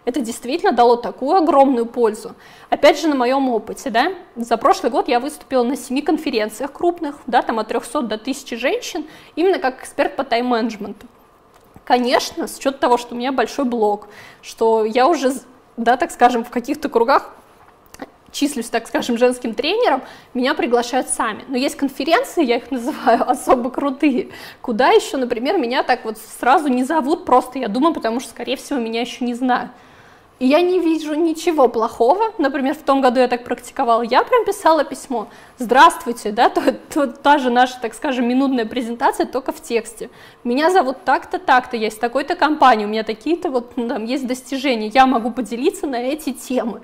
это действительно дало такую огромную пользу. Опять же, на моем опыте, да, за прошлый год я выступила на семи конференциях крупных, да, там от трёхсот до тысячи женщин, именно как эксперт по тайм-менеджменту. Конечно, с учетом того, что у меня большой блог, что я уже, да, так скажем, в каких-то кругах числюсь, так скажем, женским тренером, меня приглашают сами. Но есть конференции, я их называю особо крутые, куда еще, например, меня так вот сразу не зовут, просто я думаю, потому что, скорее всего, меня еще не знают. И я не вижу ничего плохого. Например, в том году я так практиковала. Я прям писала письмо. Здравствуйте, да, то, то, та же наша, так скажем, минутная презентация, только в тексте. Меня зовут так-то, так-то, я из такой-то компании, у меня такие-то вот, ну, там, есть достижения, я могу поделиться на эти темы.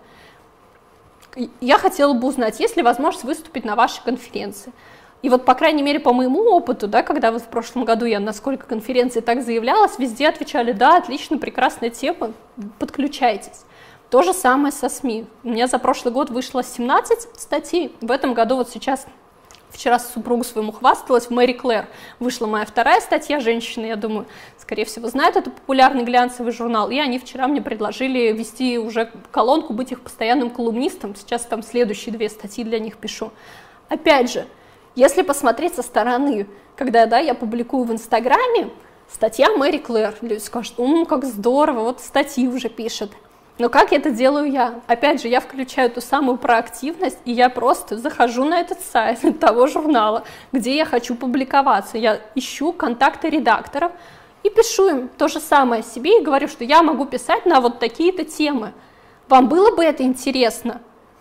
Я хотела бы узнать, есть ли возможность выступить на вашей конференции. И вот, по крайней мере, по моему опыту, да, когда вот в прошлом году я на сколько конференций так заявлялась, везде отвечали: да, отлично, прекрасная тема, подключайтесь. То же самое со СМИ. У меня за прошлый год вышло семнадцать статей, в этом году вот сейчас, вчера с супругом своему хвасталась, в Мэри Клэр вышла моя вторая статья, женщины, я думаю, скорее всего, знают, это популярный глянцевый журнал, и они вчера мне предложили вести уже колонку, быть их постоянным колумнистом, сейчас там следующие две статьи для них пишу. Опять же, если посмотреть со стороны, когда, да, я публикую в Инстаграме, статья Мэри Клэр, люди скажут: ну, как здорово, вот статьи уже пишет. Но как это делаю я? Опять же, я включаю ту самую проактивность, и я просто захожу на этот сайт того журнала, где я хочу публиковаться. Я ищу контакты редакторов и пишу им то же самое о себе и говорю, что я могу писать на вот такие-то темы. Вам было бы это интересно?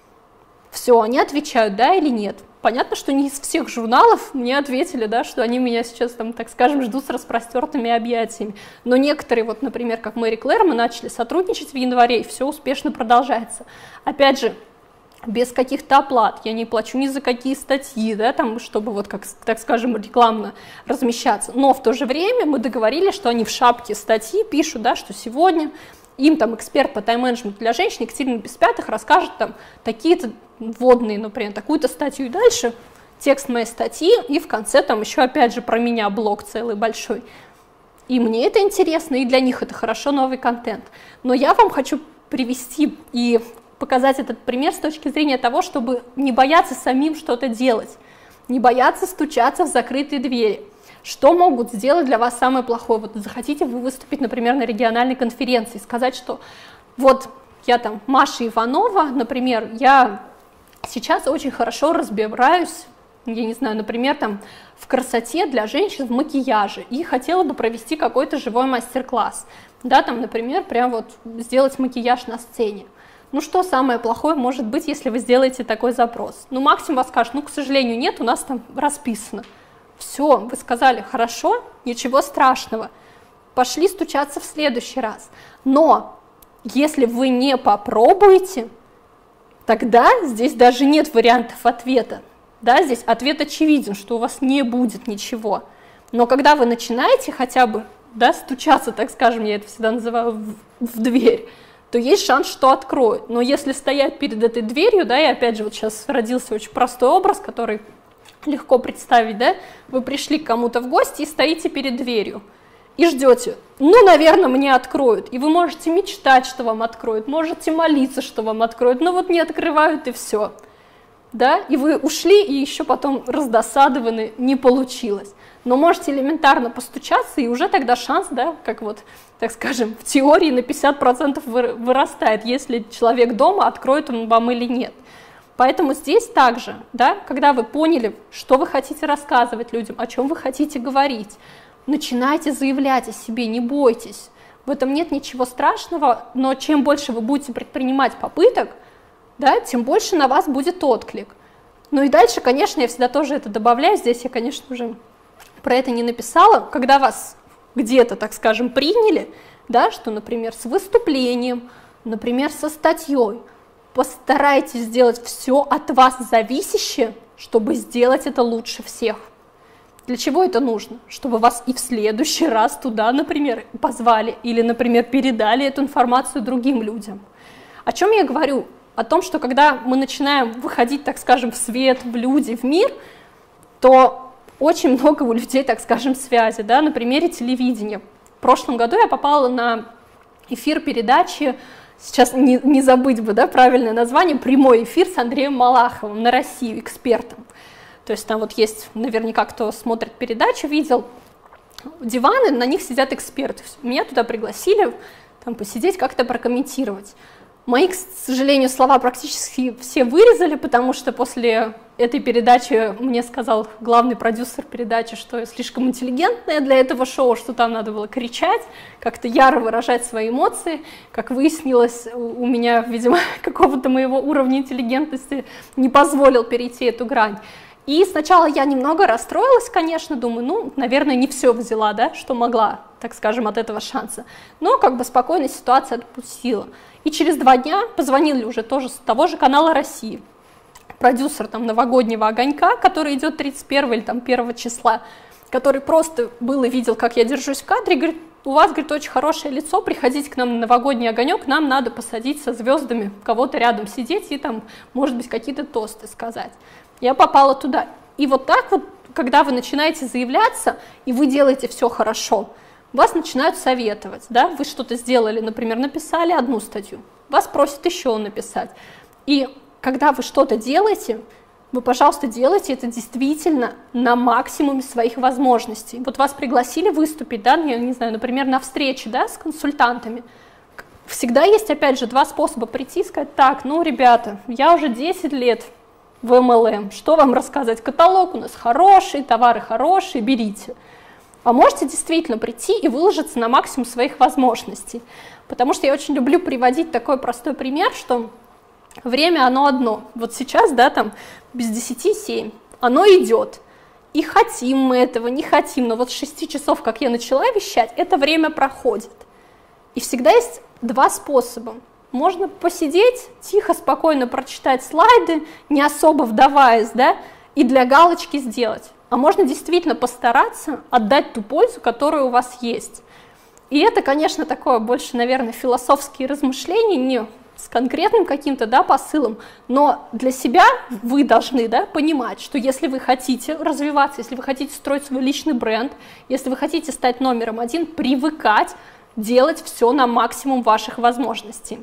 Все, они отвечают, да или нет. Понятно, что не из всех журналов мне ответили, да, что они меня сейчас, там, так скажем, ждут с распростертыми объятиями. Но некоторые, вот, например, как Мэри Клэр, мы начали сотрудничать в январе, и все успешно продолжается. Опять же, без каких-то оплат, я не плачу ни за какие статьи, да, там, чтобы, вот, как, так скажем, рекламно размещаться. Но в то же время мы договорились, что они в шапке статьи пишут, да, что сегодня им там эксперт по тайм-менеджменту для женщин Екатерина Беспятых расскажет там такие-то вводные, например, такую-то статью, и дальше текст моей статьи, и в конце там еще опять же про меня блог целый большой. И мне это интересно, и для них это хорошо, новый контент. Но я вам хочу привести и показать этот пример с точки зрения того, чтобы не бояться самим что-то делать, не бояться стучаться в закрытые двери. Что могут сделать для вас самое плохое? Вот захотите вы выступить, например, на региональной конференции, сказать, что вот я там Маша Иванова, например, я сейчас очень хорошо разбираюсь, я не знаю, например, там в красоте для женщин, в макияже, и хотела бы провести какой-то живой мастер-класс, да, там, например, прям вот сделать макияж на сцене. Ну что самое плохое может быть, если вы сделаете такой запрос? Ну максимум вас скажут: ну, к сожалению, нет, у нас там расписано. Все, вы сказали: хорошо, ничего страшного, пошли стучаться в следующий раз. Но если вы не попробуете, тогда здесь даже нет вариантов ответа. Да, здесь ответ очевиден, что у вас не будет ничего. Но когда вы начинаете хотя бы, да, стучаться, так скажем, я это всегда называю, в, в дверь, то есть шанс, что откроют. Но если стоять перед этой дверью, да, и опять же вот сейчас родился очень простой образ, который легко представить, да, вы пришли к кому-то в гости и стоите перед дверью и ждете: ну, наверное, мне откроют. И вы можете мечтать, что вам откроют, можете молиться, что вам откроют, но вот не открывают, и все. Да? И вы ушли, и еще потом раздосадованы, не получилось. Но можете элементарно постучаться, и уже тогда шанс, да, как вот, так скажем, в теории на пятьдесят процентов вырастает, если человек дома, откроет он вам или нет. Поэтому здесь также, да, когда вы поняли, что вы хотите рассказывать людям, о чем вы хотите говорить, начинайте заявлять о себе, не бойтесь. В этом нет ничего страшного, но чем больше вы будете предпринимать попыток, да, тем больше на вас будет отклик. Ну и дальше, конечно, я всегда тоже это добавляю, здесь я, конечно, уже про это не написала, когда вас где-то, так скажем, приняли, да, что, например, с выступлением, например, со статьей, постарайтесь сделать все от вас зависящее, чтобы сделать это лучше всех. Для чего это нужно? Чтобы вас и в следующий раз туда, например, позвали или, например, передали эту информацию другим людям. О чем я говорю? О том, что когда мы начинаем выходить, так скажем, в свет, в люди, в мир, то очень много у людей, так скажем, связи, да, на примере телевидения. В прошлом году я попала на эфир передачи сейчас не, не забыть бы, да, правильное название, прямой эфир с Андреем Малаховым на Россию, экспертом. То есть там вот есть, наверняка, кто смотрит передачу, видел диваны, на них сидят эксперты. Меня туда пригласили там посидеть, как-то прокомментировать. Мои, к сожалению, слова практически все вырезали, потому что после этой передачи мне сказал главный продюсер передачи, что я слишком интеллигентная для этого шоу, что там надо было кричать, как-то яро выражать свои эмоции. Как выяснилось, у меня, видимо, какого-то моего уровня интеллигентности не позволил перейти эту грань. И сначала я немного расстроилась, конечно, думаю, ну, наверное, не все взяла, да, что могла, так скажем, от этого шанса. Но как бы спокойно ситуация отпустила. И через два дня позвонили уже тоже с того же канала России. Продюсер там новогоднего огонька, который идет тридцать первого или там первого числа, который просто был и видел, как я держусь в кадре, говорит, у вас, говорит, очень хорошее лицо, приходите к нам на новогодний огонек, нам надо посадить со звездами, кого-то рядом сидеть и там, может быть, какие-то тосты сказать. Я попала туда. И вот так вот, когда вы начинаете заявляться, и вы делаете все хорошо, вас начинают советовать, да, вы что-то сделали, например, написали одну статью, вас просят еще написать. И когда вы что-то делаете, вы, пожалуйста, делайте это действительно на максимуме своих возможностей. Вот вас пригласили выступить, да, я не знаю, например, на встрече, да, с консультантами. Всегда есть, опять же, два способа прийти и сказать, так, ну, ребята, я уже десять лет в эм эл эм, что вам рассказать, каталог у нас хороший, товары хорошие, берите. А можете действительно прийти и выложиться на максимум своих возможностей. Потому что я очень люблю приводить такой простой пример, что время оно одно. Вот сейчас, да, там без десяти семь, оно идет. И хотим мы этого, не хотим, но вот с шести часов, как я начала вещать, это время проходит. И всегда есть два способа. Можно посидеть, тихо, спокойно прочитать слайды, не особо вдаваясь, да, и для галочки сделать. А можно действительно постараться отдать ту пользу, которая у вас есть. И это, конечно, такое больше, наверное, философские размышления, не с конкретным каким-то, да, посылом, но для себя вы должны, да, понимать, что если вы хотите развиваться, если вы хотите строить свой личный бренд, если вы хотите стать номером один, привыкать делать все на максимум ваших возможностей.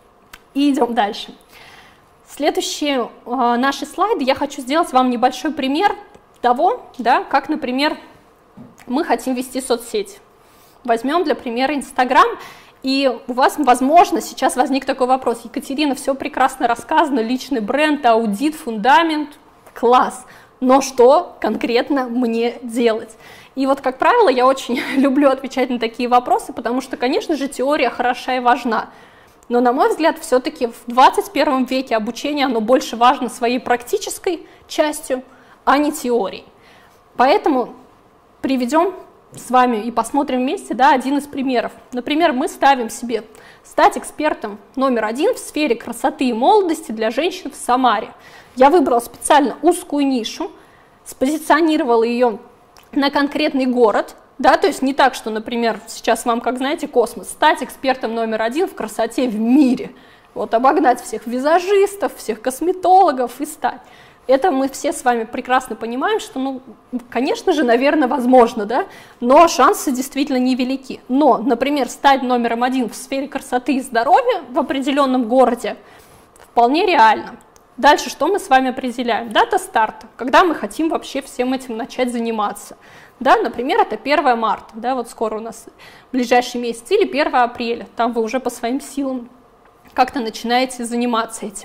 И идем дальше. Следующие э, наши слайды я хочу сделать вам небольшой пример того, да, как, например, мы хотим вести соцсети. Возьмем для примера Инстаграм, и у вас, возможно, сейчас возник такой вопрос. Екатерина, все прекрасно рассказано, личный бренд, аудит, фундамент, класс. Но что конкретно мне делать? И вот, как правило, я очень люблю отвечать на такие вопросы, потому что, конечно же, теория хороша и важна. Но, на мой взгляд, все-таки в двадцать первом веке обучение, оно больше важно своей практической частью, а не теорией. Поэтому приведем с вами и посмотрим вместе, да, один из примеров. Например, мы ставим себе стать экспертом номер один в сфере красоты и молодости для женщин в Самаре. Я выбрала специально узкую нишу, спозиционировала ее на конкретный город, да, то есть не так, что, например, сейчас вам, как знаете, космос, стать экспертом номер один в красоте в мире, вот обогнать всех визажистов, всех косметологов и стать. Это мы все с вами прекрасно понимаем, что, ну, конечно же, наверное, возможно, да, но шансы действительно невелики. Но, например, стать номером один в сфере красоты и здоровья в определенном городе вполне реально. Дальше что мы с вами определяем? Дата старта, когда мы хотим вообще всем этим начать заниматься. Да, например, это первое марта, да, вот скоро у нас ближайший месяц, или первое апреля, там вы уже по своим силам как-то начинаете заниматься этим.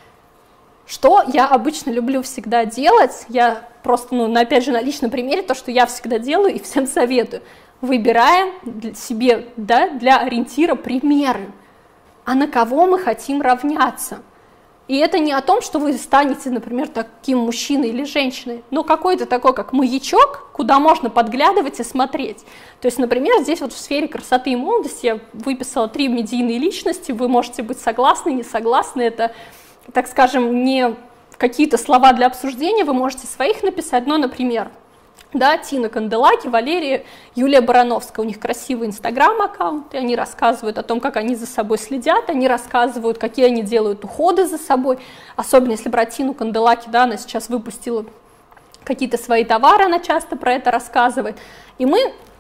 Что я обычно люблю всегда делать, я просто, ну, опять же, на личном примере, то, что я всегда делаю и всем советую, выбираем для себе, да, для ориентира примеры, а на кого мы хотим равняться. И это не о том, что вы станете, например, таким мужчиной или женщиной, но какой-то такой, как маячок, куда можно подглядывать и смотреть. То есть, например, здесь вот в сфере красоты и молодости я выписала три медийные личности, вы можете быть согласны, не согласны, это, так скажем, не какие-то слова для обсуждения, вы можете своих написать, но, например, да, Тина Канделаки, Валерия, Юлия Барановская, у них красивый инстаграм-аккаунт, и они рассказывают о том, как они за собой следят, они рассказывают, какие они делают уходы за собой, особенно если брать Тину Канделаки, да, она сейчас выпустила какие-то свои товары, она часто про это рассказывает, и мы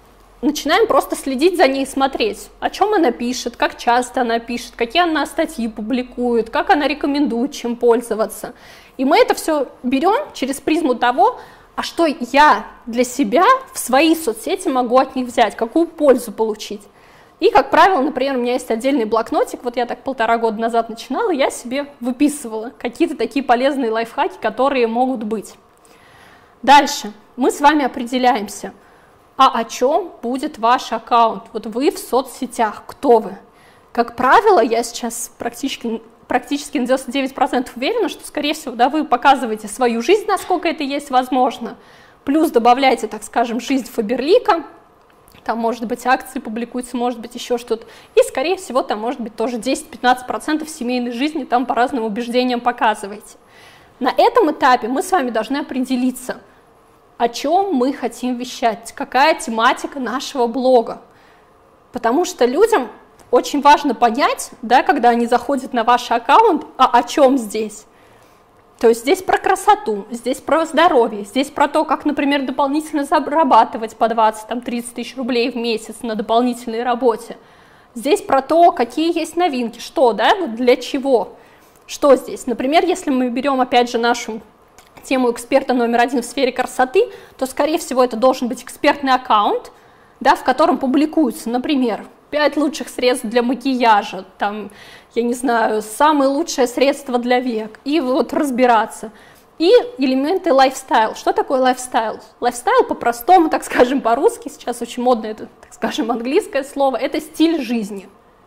начинаем просто следить за ней, смотреть, о чем она пишет, как часто она пишет, какие она статьи публикует, как она рекомендует, чем пользоваться. И мы это все берем через призму того, а что я для себя в свои соцсети могу от них взять, какую пользу получить. И, как правило, например, у меня есть отдельный блокнотик, вот я так полтора года назад начинала, я себе выписывала какие-то такие полезные лайфхаки, которые могут быть. Дальше мы с вами определяемся, а о чем будет ваш аккаунт, вот вы в соцсетях, кто вы. Как правило, я сейчас практически, практически на девяносто девять процентов уверена, что, скорее всего, да, вы показываете свою жизнь, насколько это есть возможно, плюс добавляете, так скажем, жизнь Фаберлика, там, может быть, акции публикуются, может быть, еще что-то. И, скорее всего, там, может быть, тоже десять-пятнадцать процентов семейной жизни там по разным убеждениям показываете. На этом этапе мы с вами должны определиться, о чем мы хотим вещать, какая тематика нашего блога. Потому что людям очень важно понять, да, когда они заходят на ваш аккаунт, а о чем здесь. То есть здесь про красоту, здесь про здоровье, здесь про то, как, например, дополнительно зарабатывать по двадцать-тридцать тысяч рублей в месяц на дополнительной работе. Здесь про то, какие есть новинки, что, да, вот для чего. Что здесь? Например, если мы берем, опять же, нашу тему эксперта номер один в сфере красоты, то, скорее всего, это должен быть экспертный аккаунт, да, в котором публикуются, например, пять лучших средств для макияжа, там, я не знаю, самое лучшее средство для век, и вот разбираться. И элементы лайфстайл. Что такое лайфстайл? Лайфстайл по-простому, так скажем, по-русски, сейчас очень модно это, так скажем, английское слово, это стиль жизни.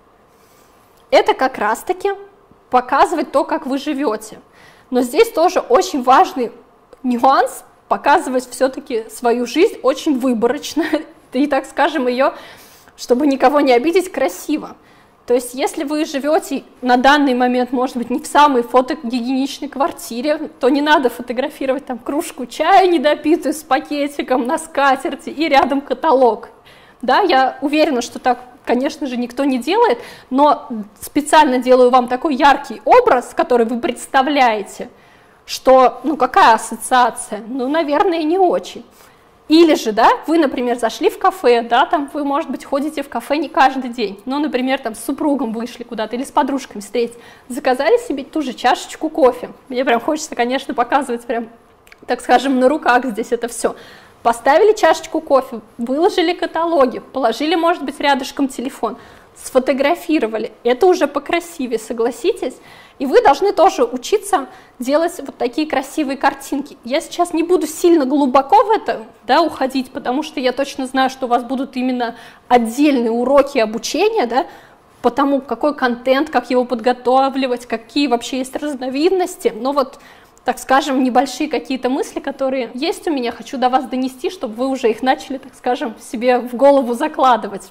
Это как раз-таки показывать то, как вы живете. Но здесь тоже очень важный нюанс, показывать все-таки свою жизнь очень выборочно, и, так скажем, ее, чтобы никого не обидеть, красиво. То есть, если вы живете на данный момент, может быть, не в самой фотогигиеничной квартире, то не надо фотографировать там кружку чая недопитую с пакетиком на скатерти и рядом каталог. Да, я уверена, что так, конечно же, никто не делает, но специально делаю вам такой яркий образ, который вы представляете, что, ну, какая ассоциация? Ну, наверное, не очень. Или же, да, вы, например, зашли в кафе, да, там вы, может быть, ходите в кафе не каждый день, но, например, там с супругом вышли куда-то или с подружками встретить, заказали себе ту же чашечку кофе. Мне прям хочется, конечно, показывать прям, так скажем, на руках здесь это все. Поставили чашечку кофе, выложили каталоги, положили, может быть, рядышком телефон, сфотографировали. Это уже покрасивее, согласитесь? И вы должны тоже учиться делать вот такие красивые картинки. Я сейчас не буду сильно глубоко в это, да, уходить, потому что я точно знаю, что у вас будут именно отдельные уроки обучения, да, по тому, какой контент, как его подготавливать, какие вообще есть разновидности. Но вот, так скажем, небольшие какие-то мысли, которые есть у меня, хочу до вас донести, чтобы вы уже их начали, так скажем, себе в голову закладывать.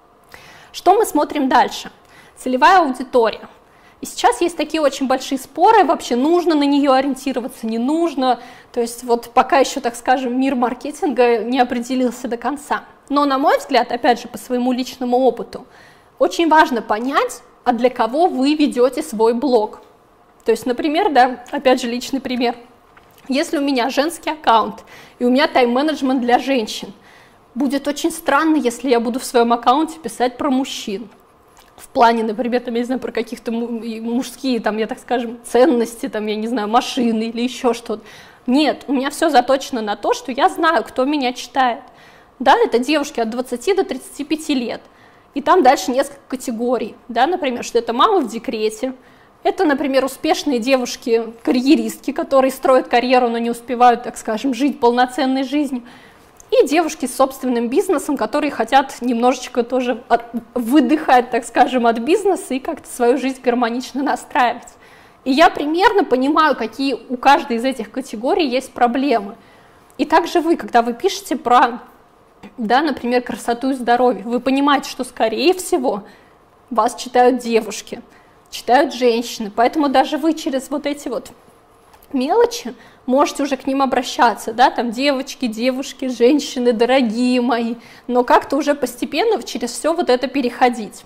Что мы смотрим дальше? Целевая аудитория. И сейчас есть такие очень большие споры, вообще нужно на нее ориентироваться, не нужно. То есть вот пока еще, так скажем, мир маркетинга не определился до конца. Но, на мой взгляд, опять же, по своему личному опыту, очень важно понять, а для кого вы ведете свой блог. То есть, например, да, опять же, личный пример. Если у меня женский аккаунт, и у меня тайм-менеджмент для женщин, будет очень странно, если я буду в своем аккаунте писать про мужчин. В плане, например, там, я не знаю, про каких-то мужские, там, я так скажем, ценности, там, я не знаю, машины или еще что-то. Нет, у меня все заточено на то, что я знаю, кто меня читает. Да, это девушки от двадцати до тридцати пяти лет. И там дальше несколько категорий. Да, например, что это мамы в декрете, это, например, успешные девушки-карьеристки, которые строят карьеру, но не успевают, так скажем, жить полноценной жизнью. И девушки с собственным бизнесом, которые хотят немножечко тоже от, выдыхать, так скажем, от бизнеса и как-то свою жизнь гармонично настраивать. И я примерно понимаю, какие у каждой из этих категорий есть проблемы. И также вы, когда вы пишете про, да, например, красоту и здоровье, вы понимаете, что, скорее всего, вас читают девушки, читают женщины, поэтому даже вы через вот эти вот мелочи можете уже к ним обращаться, да, там девочки, девушки, женщины, дорогие мои, но как-то уже постепенно через все вот это переходить.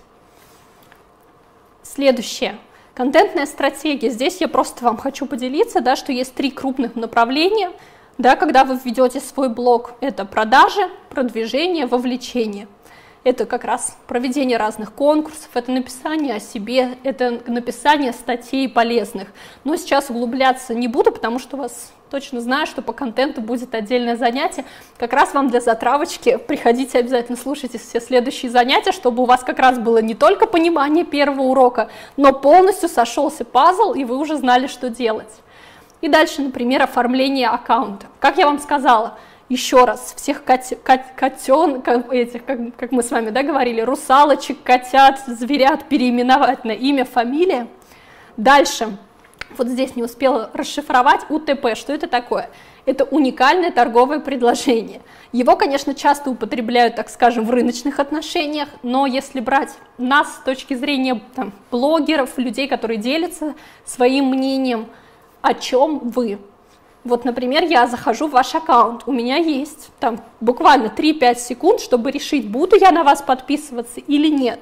Следующее. Контентная стратегия. Здесь я просто вам хочу поделиться, да, что есть три крупных направления. Да, когда вы введете свой блог, это продажи, продвижение, вовлечение. Это как раз проведение разных конкурсов, это написание о себе, это написание статей полезных. Но сейчас углубляться не буду, потому что вас точно знаю, что по контенту будет отдельное занятие. Как раз вам для затравочки приходите обязательно, слушайте все следующие занятия, чтобы у вас как раз было не только понимание первого урока, но полностью сошелся пазл, и вы уже знали, что делать. И дальше, например, оформление аккаунта. Как я вам сказала, еще раз, всех кот, кот, котен, этих, как, как мы с вами да, говорили, русалочек, котят, зверят переименовать на имя, фамилия. Дальше, вот здесь не успела расшифровать У Т П. Что это такое? Это уникальное торговое предложение. Его, конечно, часто употребляют, так скажем, в рыночных отношениях, но если брать нас с точки зрения там, блогеров, людей, которые делятся своим мнением, о чем вы. Вот, например, я захожу в ваш аккаунт, у меня есть там буквально три-пять секунд, чтобы решить, буду я на вас подписываться или нет.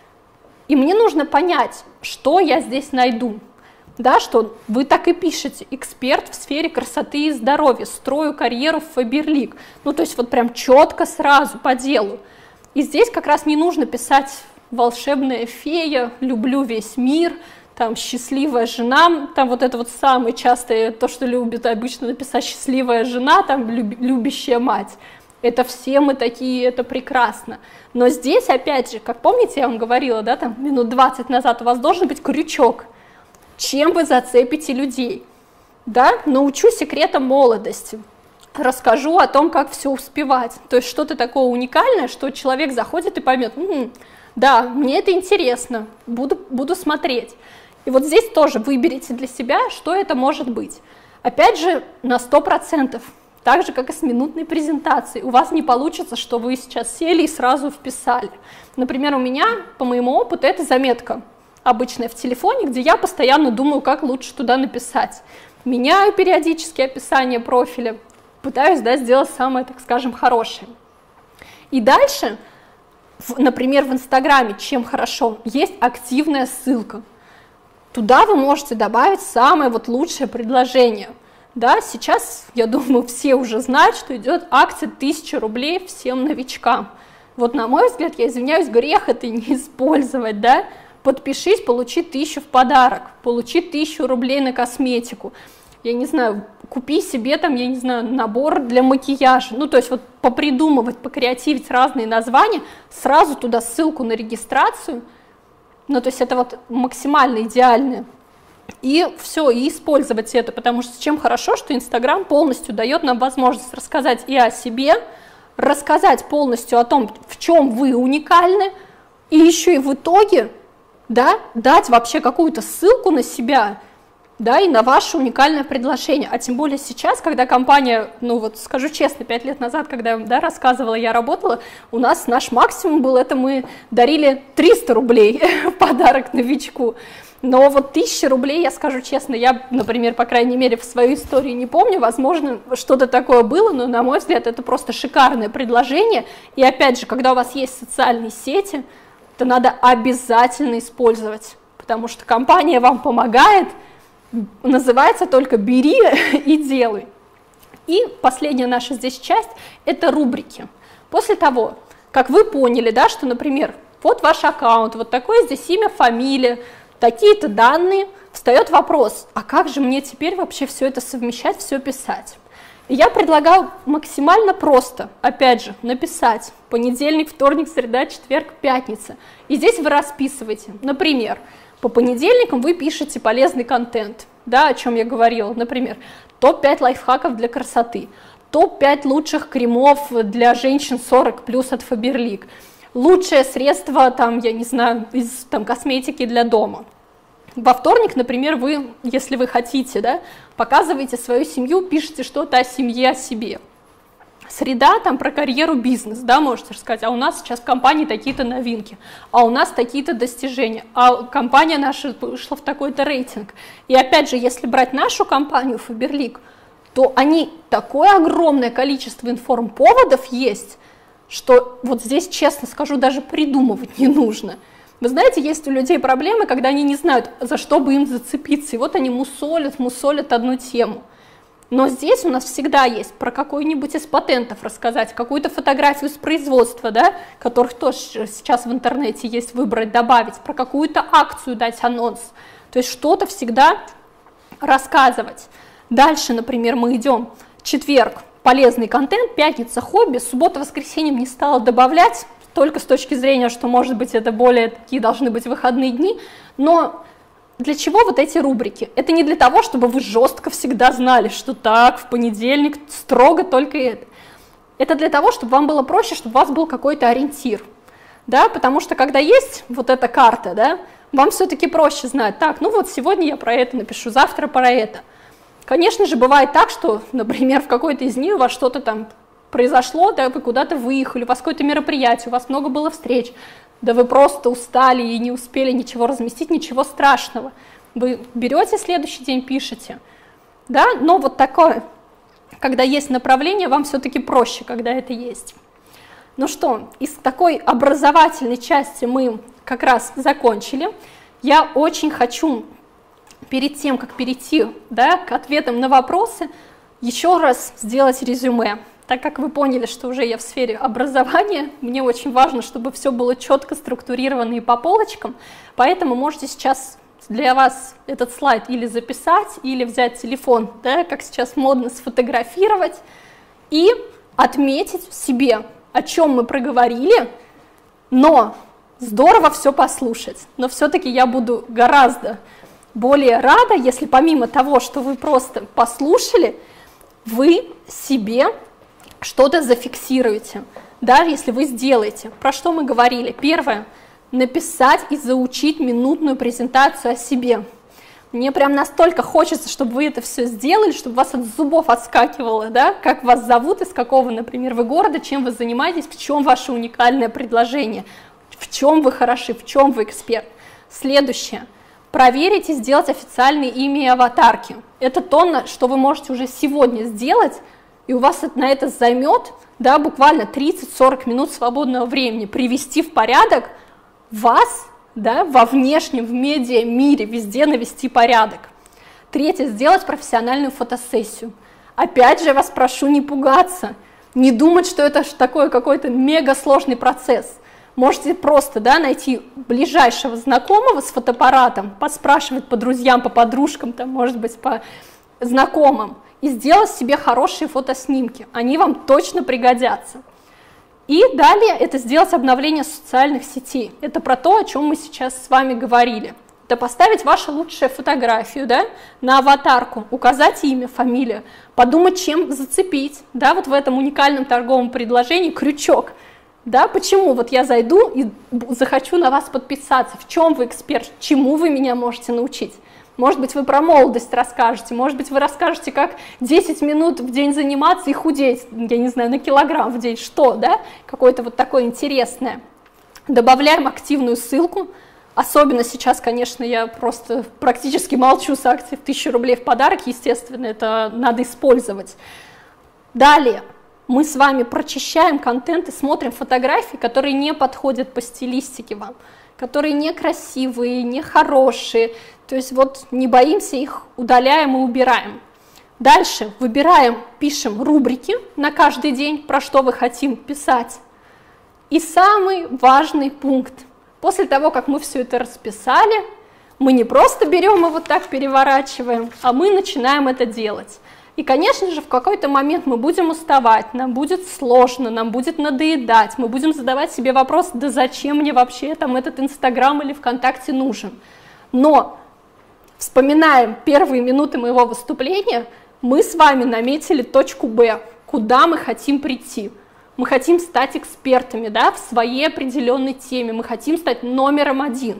И мне нужно понять, что я здесь найду. Да, что вы так и пишете, эксперт в сфере красоты и здоровья, строю карьеру в Faberlic. Ну, то есть вот прям четко сразу по делу. И здесь как раз не нужно писать волшебная фея, люблю весь мир, там счастливая жена, там вот это вот самое частое, то, что любит обычно написать счастливая жена, там люб, любящая мать. Это все мы такие, это прекрасно. Но здесь, опять же, как помните, я вам говорила, да, там минут двадцать назад, у вас должен быть крючок. Чем вы зацепите людей? Да, научу секретам молодости. Расскажу о том, как все успевать. То есть что-то такое уникальное, что человек заходит и поймет, м-м, да, мне это интересно, буду, буду смотреть. И вот здесь тоже выберите для себя, что это может быть. Опять же, на сто процентов, так же, как и с минутной презентацией. У вас не получится, что вы сейчас сели и сразу вписали. Например, у меня, по моему опыту, это заметка обычная в телефоне, где я постоянно думаю, как лучше туда написать. Меняю периодически описание профиля, пытаюсь да, сделать самое, так скажем, хорошее. И дальше, в, например, в Инстаграме, чем хорошо, есть активная ссылка. Туда вы можете добавить самое вот лучшее предложение. Да, сейчас, я думаю, все уже знают, что идет акция тысяча рублей всем новичкам. Вот на мой взгляд, я извиняюсь, грех это не использовать, да. Подпишись, получи тысячу в подарок, получи тысячу рублей на косметику. Я не знаю, купи себе там, я не знаю, набор для макияжа. Ну, то есть вот попридумывать, покреативить разные названия, сразу туда ссылку на регистрацию. Ну, то есть это вот максимально идеально. И все, и использовать это, потому что чем хорошо, что Инстаграм полностью дает нам возможность рассказать и о себе, рассказать полностью о том, в чем вы уникальны, и еще и в итоге, да, дать вообще какую-то ссылку на себя, да, и на ваше уникальное предложение. А тем более сейчас, когда компания, ну вот скажу честно, пять лет назад, когда я да, рассказывала, я работала, у нас наш максимум был, это мы дарили триста рублей в подарок новичку. Но вот тысяча рублей, я скажу честно, я, например, по крайней мере, в своей истории не помню, возможно, что-то такое было, но, на мой взгляд, это просто шикарное предложение. И опять же, когда у вас есть социальные сети, то надо обязательно использовать, потому что компания вам помогает, называется только «бери и делай». И последняя наша здесь часть – это рубрики. После того, как вы поняли, да, что, например, вот ваш аккаунт, вот такое здесь имя, фамилия, такие-то данные, встает вопрос, а как же мне теперь вообще все это совмещать, все писать? И я предлагаю максимально просто, опять же, написать понедельник, вторник, среда, четверг, пятница. И здесь вы расписываете, например, по понедельникам вы пишете полезный контент, да, о чем я говорила, например, топ пять лайфхаков для красоты, топ пять лучших кремов для женщин сорок плюс от Faberlic, лучшее средство, там, я не знаю, из там, косметики для дома. Во вторник, например, вы, если вы хотите, да, показываете свою семью, пишете что-то о семье, о себе. Среда, там, про карьеру, бизнес, да, можете рассказать, а у нас сейчас в компании такие-то новинки, а у нас такие-то достижения, а компания наша вышла в такой-то рейтинг. И опять же, если брать нашу компанию Faberlic, то они такое огромное количество информповодов есть, что вот здесь, честно скажу, даже придумывать не нужно. Вы знаете, есть у людей проблемы, когда они не знают, за что бы им зацепиться, и вот они мусолят, мусолят одну тему. Но здесь у нас всегда есть про какой-нибудь из патентов рассказать, какую-то фотографию с производства, да, которых тоже сейчас в интернете есть, выбрать, добавить, про какую-то акцию дать анонс. То есть что-то всегда рассказывать. Дальше, например, мы идем четверг, полезный контент, пятница, хобби, суббота, воскресенье не стала добавлять, только с точки зрения, что, может быть, это более такие должны быть выходные дни, но для чего вот эти рубрики? Это не для того, чтобы вы жестко всегда знали, что так, в понедельник строго только это. Это для того, чтобы вам было проще, чтобы у вас был какой-то ориентир, да, потому что когда есть вот эта карта, да, вам все-таки проще знать, так, ну вот сегодня я про это напишу, завтра про это. Конечно же, бывает так, что, например, в какой-то из них у вас что-то там произошло, да, вы куда-то выехали, у вас какое-то мероприятие, у вас много было встреч, да вы просто устали и не успели ничего разместить, ничего страшного. Вы берете следующий день, пишете, да, но вот такое, когда есть направление, вам все-таки проще, когда это есть. Ну что, из такой образовательной части мы как раз закончили. Я очень хочу перед тем, как перейти, да, к ответам на вопросы, еще раз сделать резюме. Так как вы поняли, что уже я в сфере образования, мне очень важно, чтобы все было четко структурировано и по полочкам, поэтому можете сейчас для вас этот слайд или записать, или взять телефон, да, как сейчас модно, сфотографировать и отметить себе, о чем мы проговорили, но здорово все послушать. Но все-таки я буду гораздо более рада, если помимо того, что вы просто послушали, вы себе что-то зафиксируете, да, если вы сделаете. Про что мы говорили? Первое, написать и заучить минутную презентацию о себе. Мне прям настолько хочется, чтобы вы это все сделали, чтобы вас от зубов отскакивало, да, как вас зовут, из какого, например, вы города, чем вы занимаетесь, в чем ваше уникальное предложение, в чем вы хороши, в чем вы эксперт. Следующее. Проверить и сделать официальные имя и аватарки. Это то, что вы можете уже сегодня сделать, и у вас на это займет, да, буквально тридцать-сорок минут свободного времени, привести в порядок вас, да, во внешнем, в медиа мире, везде навести порядок. Третье, сделать профессиональную фотосессию. Опять же, я вас прошу не пугаться, не думать, что это такой какой-то мега сложный процесс. Можете просто, да, найти ближайшего знакомого с фотоаппаратом, поспрашивать по друзьям, по подружкам, там, может быть, по знакомым, и сделать себе хорошие фотоснимки. Они вам точно пригодятся. И далее это сделать обновление социальных сетей. Это про то, о чем мы сейчас с вами говорили. Это поставить вашу лучшую фотографию, да, на аватарку, указать имя, фамилию, подумать, чем зацепить, да, вот в этом уникальном торговом предложении крючок. Да, почему вот я зайду и захочу на вас подписаться, в чем вы эксперт, чему вы меня можете научить. Может быть, вы про молодость расскажете, может быть, вы расскажете, как десять минут в день заниматься и худеть, я не знаю, на килограмм в день, что, да, какое-то вот такое интересное. Добавляем активную ссылку, особенно сейчас, конечно, я просто практически молчу с акцией в тысячу рублей в подарок, естественно, это надо использовать. Далее. Мы с вами прочищаем контент и смотрим фотографии, которые не подходят по стилистике вам, которые некрасивые, нехорошие. То есть вот не боимся их, удаляем и убираем. Дальше выбираем, пишем рубрики на каждый день, про что вы хотим писать. И самый важный пункт. После того, как мы все это расписали, мы не просто берем и вот так переворачиваем, а мы начинаем это делать. И, конечно же, в какой-то момент мы будем уставать, нам будет сложно, нам будет надоедать, мы будем задавать себе вопрос, да зачем мне вообще там этот Инстаграм или ВКонтакте нужен. Но, вспоминаем первые минуты моего выступления, мы с вами наметили точку Б, куда мы хотим прийти. Мы хотим стать экспертами, да, в своей определенной теме, мы хотим стать номером один.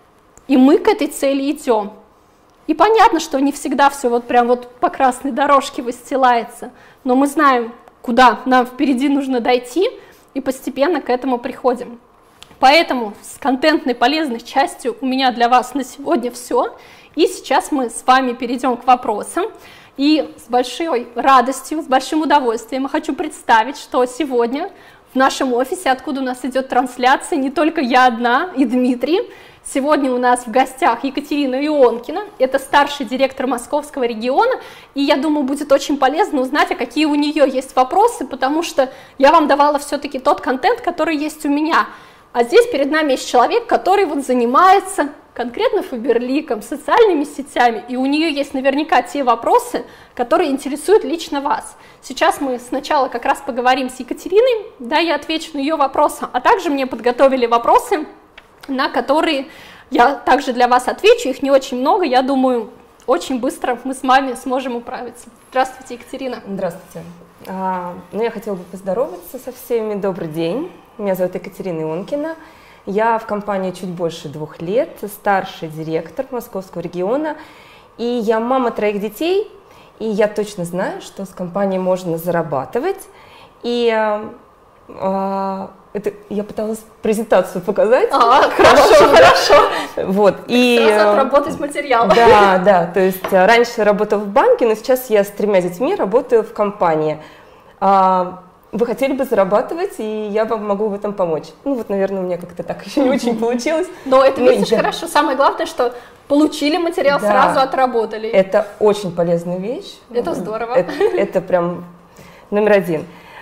И мы к этой цели идем. И понятно, что не всегда все вот прям вот по красной дорожке выстилается, но мы знаем, куда нам впереди нужно дойти, и постепенно к этому приходим. Поэтому с контентной полезной частью у меня для вас на сегодня все. И сейчас мы с вами перейдем к вопросам. И с большой радостью, с большим удовольствием я хочу представить, что сегодня в нашем офисе, откуда у нас идет трансляция, не только я одна и Дмитрий. Сегодня у нас в гостях Екатерина Ионкина, это старший директор Московского региона, и я думаю, будет очень полезно узнать, а какие у нее есть вопросы, потому что я вам давала все-таки тот контент, который есть у меня. А здесь перед нами есть человек, который вот занимается конкретно Фаберликом, социальными сетями, и у нее есть наверняка те вопросы, которые интересуют лично вас. Сейчас мы сначала как раз поговорим с Екатериной, да, я отвечу на ее вопросы, а также мне подготовили вопросы, на которые я также для вас отвечу, их не очень много, я думаю, очень быстро мы с вами сможем управиться. Здравствуйте, Екатерина. Здравствуйте. А, ну, я хотела бы поздороваться со всеми. Добрый день. Меня зовут Екатерина Ионкина. Я в компании чуть больше двух лет, старший директор Московского региона, и я мама троих детей, и я точно знаю, что с компанией можно зарабатывать. И а, а, это я пыталась презентацию показать. А, хорошо, хорошо. Вот. И сразу отработать материал. Да, да. То есть раньше я работала в банке, но сейчас я с тремя детьми работаю в компании. Вы хотели бы зарабатывать, и я вам могу в этом помочь. Ну вот, наверное, у меня как-то так еще не очень получилось. Но это, ну, видишь, я... хорошо. Самое главное, что получили материал, да, сразу отработали. Это очень полезная вещь. Это здорово. Это, это прям номер один.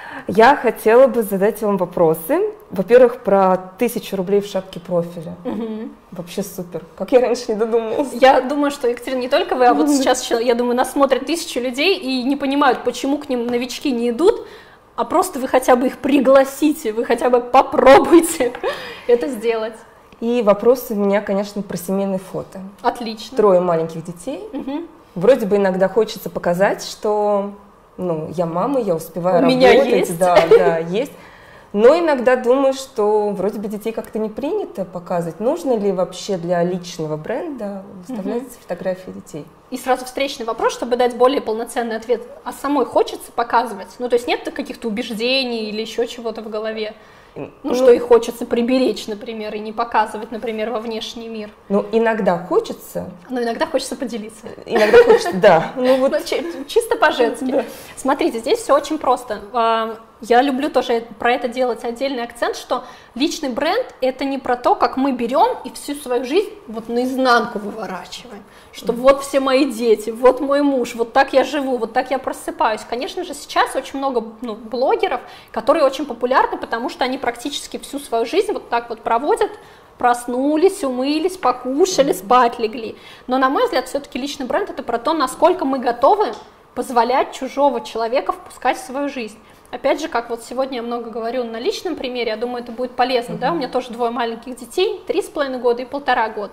Я хотела бы задать вам вопросы. Во-первых, про тысячу рублей в шапке профиля. Угу. Вообще супер. Как я раньше не додумалась. Я думаю, что, Екатерина, не только вы, а вот сейчас, я думаю, нас смотрят тысячи людей и не понимают, почему к ним новички не идут, а просто вы хотя бы их пригласите, вы хотя бы попробуйте это сделать. И вопрос у меня, конечно, про семейные фото. Отлично. Трое маленьких детей. Угу. Вроде бы иногда хочется показать, что ну, я мама, я успеваю у работать. Меня есть. Да, да, есть. Но иногда думаю, что вроде бы детей как-то не принято показывать. Нужно ли вообще для личного бренда выставлять угу. фотографии детей? И сразу встречный вопрос, чтобы дать более полноценный ответ. А самой хочется показывать? Ну, то есть нет каких-то убеждений или еще чего-то в голове? Ну, ну, что их хочется приберечь, например, и не показывать, например, во внешний мир. Ну, иногда хочется. Но иногда хочется поделиться. Иногда хочется, да. Ну, вот чисто по-женски. Смотрите, здесь все очень просто. Я люблю тоже про это делать отдельный акцент, что личный бренд – это не про то, как мы берем и всю свою жизнь вот наизнанку выворачиваем. Что вот все мои дети, вот мой муж, вот так я живу, вот так я просыпаюсь. Конечно же, сейчас очень много ну, блогеров, которые очень популярны, потому что они практически всю свою жизнь вот так вот проводят, проснулись, умылись, покушали, спать легли. Но, на мой взгляд, все-таки личный бренд – это про то, насколько мы готовы позволять чужого человека впускать в свою жизнь. Опять же, как вот сегодня я много говорю на личном примере, я думаю, это будет полезно, mm-hmm. да, у меня тоже двое маленьких детей, три с половиной года и полтора года,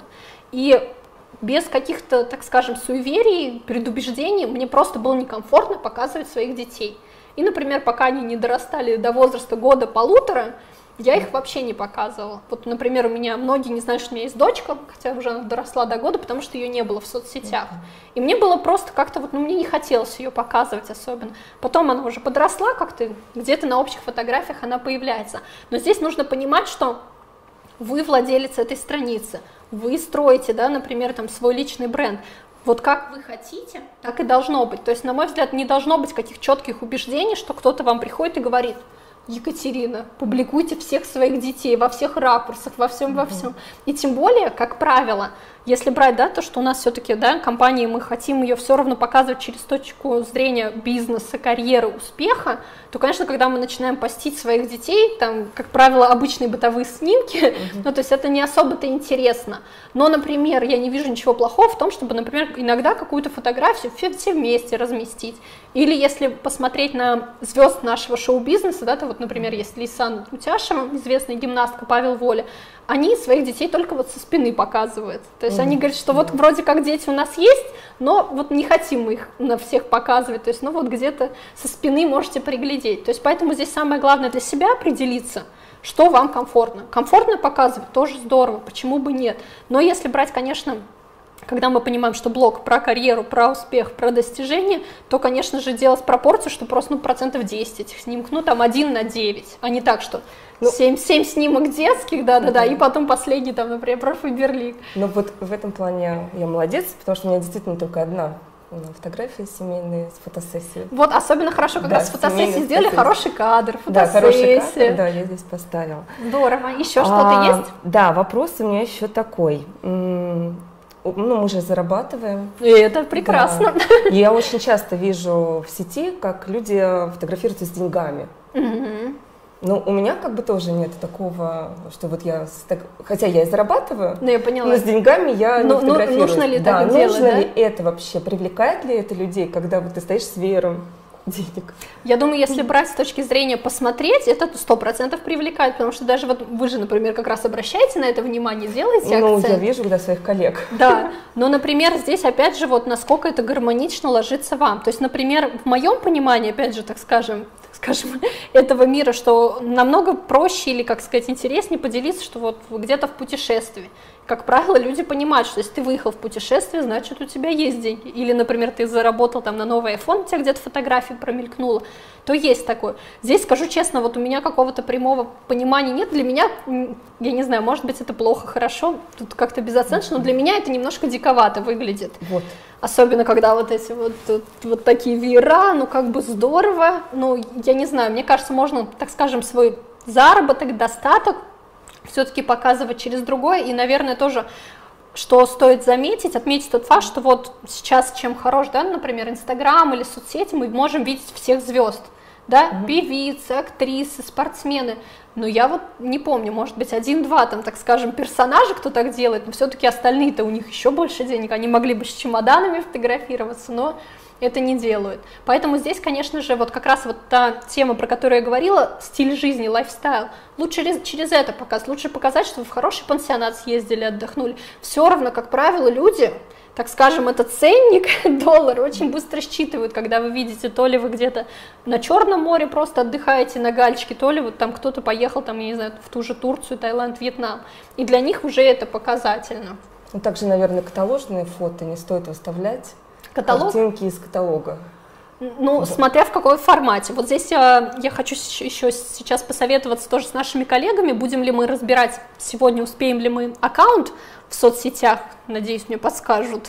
и без каких-то, так скажем, суеверий, предубеждений мне просто было некомфортно показывать своих детей. И, например, пока они не дорастали до возраста года-полутора, я их вообще не показывала. Вот, например, у меня многие не знают, что у меня есть дочка, хотя уже она доросла до года, потому что ее не было в соцсетях. И мне было просто как-то, вот, ну, мне не хотелось ее показывать особенно. Потом она уже подросла как-то, где-то на общих фотографиях она появляется. Но здесь нужно понимать, что вы владелец этой страницы, вы строите, да, например, там, свой личный бренд. Вот как вы хотите, так и должно быть. То есть, на мой взгляд, не должно быть каких четких убеждений, что кто-то вам приходит и говорит: Екатерина, публикуйте всех своих детей во всех ракурсах, во всем, во всем. И тем более, как правило, если брать, да, то, что у нас все-таки, да, компании, мы хотим ее все равно показывать через точку зрения бизнеса, карьеры, успеха, то, конечно, когда мы начинаем постить своих детей, там, как правило, обычные бытовые снимки, uh-huh. ну, то есть это не особо-то интересно. Но, например, я не вижу ничего плохого в том, чтобы, например, иногда какую-то фотографию все вместе разместить. Или если посмотреть на звезд нашего шоу-бизнеса, да, то вот, например, есть Лейсан Утяшева, известная гимнастка, Павел Воля, они своих детей только вот со спины показывают. То есть mm-hmm. они говорят, что вот вроде как дети у нас есть, но вот не хотим мы их на всех показывать. То есть, ну вот где-то со спины можете приглядеть. То есть поэтому здесь самое главное для себя определиться, что вам комфортно. Комфортно показывать тоже здорово, почему бы нет. Но если брать, конечно, когда мы понимаем, что блог про карьеру, про успех, про достижения, то, конечно же, делать пропорцию, что просто ну, процентов десять этих снимков, ну там один на девять, а не так, что ну, семь, семь снимок детских, да-да-да, и потом последний, там, например, про Фаберлик. Ну вот в этом плане я молодец, потому что у меня действительно только одна фотографии семейные с фотосессией. Вот особенно хорошо, когда Да, с фотосессии семейные сделали фотосессии. хороший кадр, Да, хороший кадр, фотосессия. да, я здесь поставила. Здорово. Еще А, что-то есть? Да, вопрос у меня еще такой. М, Ну, мы же зарабатываем. И это прекрасно. Да. Я очень часто вижу в сети, как люди фотографируются с деньгами. Мгм. Ну, у меня как бы тоже нет такого, что вот я, с так- хотя я и зарабатываю, Ну, я поняла. но с деньгами я Ну, не ну, фотографируюсь. нужно ли да, так нужно делать, да? ли это вообще, привлекает ли это людей, когда вот ты стоишь с веером денег? Я думаю, если брать с точки зрения посмотреть, это сто процентов привлекает, потому что даже вот вы же, например, как раз обращаете на это внимание, делаете Ну, акцент. я вижу, когда своих коллег. Да, но, например, здесь опять же вот насколько это гармонично ложится вам. То есть, например, в моем понимании, опять же, так скажем, так скажем, этого мира, что намного проще или, как сказать, интереснее поделиться, что вот вы где-то в путешествии. Как правило, люди понимают, что если ты выехал в путешествие, значит, у тебя есть деньги. Или, например, ты заработал там на новый айфон, у тебя где-то фотография промелькнула, то есть такое. Здесь, скажу честно, вот у меня какого-то прямого понимания нет. Для меня, м, я не знаю, может быть, это плохо, хорошо, тут как-то безоценочно, но для меня это немножко диковато выглядит. Вот. Особенно, когда вот эти вот, вот, вот такие веера, ну, как бы здорово. Ну, я не знаю, мне кажется, можно, так скажем, свой заработок, достаток все-таки показывать через другое, и, наверное, тоже, что стоит заметить, отметить тот факт, что вот сейчас чем хорош, да, например, Инстаграм или соцсети, мы можем видеть всех звезд, да, mm-hmm. певицы, актрисы, спортсмены, но я вот не помню, может быть, один-два там, так скажем, персонажа, кто так делает, но все-таки остальные-то у них еще больше денег, они могли бы с чемоданами фотографироваться, но это не делают. Поэтому здесь, конечно же, вот как раз вот та тема, про которую я говорила, стиль жизни, лайфстайл, лучше через, через это показать, лучше показать, что вы в хороший пансионат съездили, отдохнули. Все равно, как правило, люди, так скажем, этот ценник, доллар, очень быстро считывают, когда вы видите, то ли вы где-то на Черном море просто отдыхаете на гальчике, то ли вот там кто-то поехал, там, я не знаю, в ту же Турцию, Таиланд, Вьетнам. И для них уже это показательно. Ну, также, наверное, каталожные фото не стоит выставлять. Каталог? Картинки из каталога. Ну, Да. смотря в каком формате. Вот здесь я, я хочу еще, еще сейчас посоветоваться тоже с нашими коллегами, будем ли мы разбирать сегодня, успеем ли мы аккаунт в соцсетях, надеюсь, мне подскажут.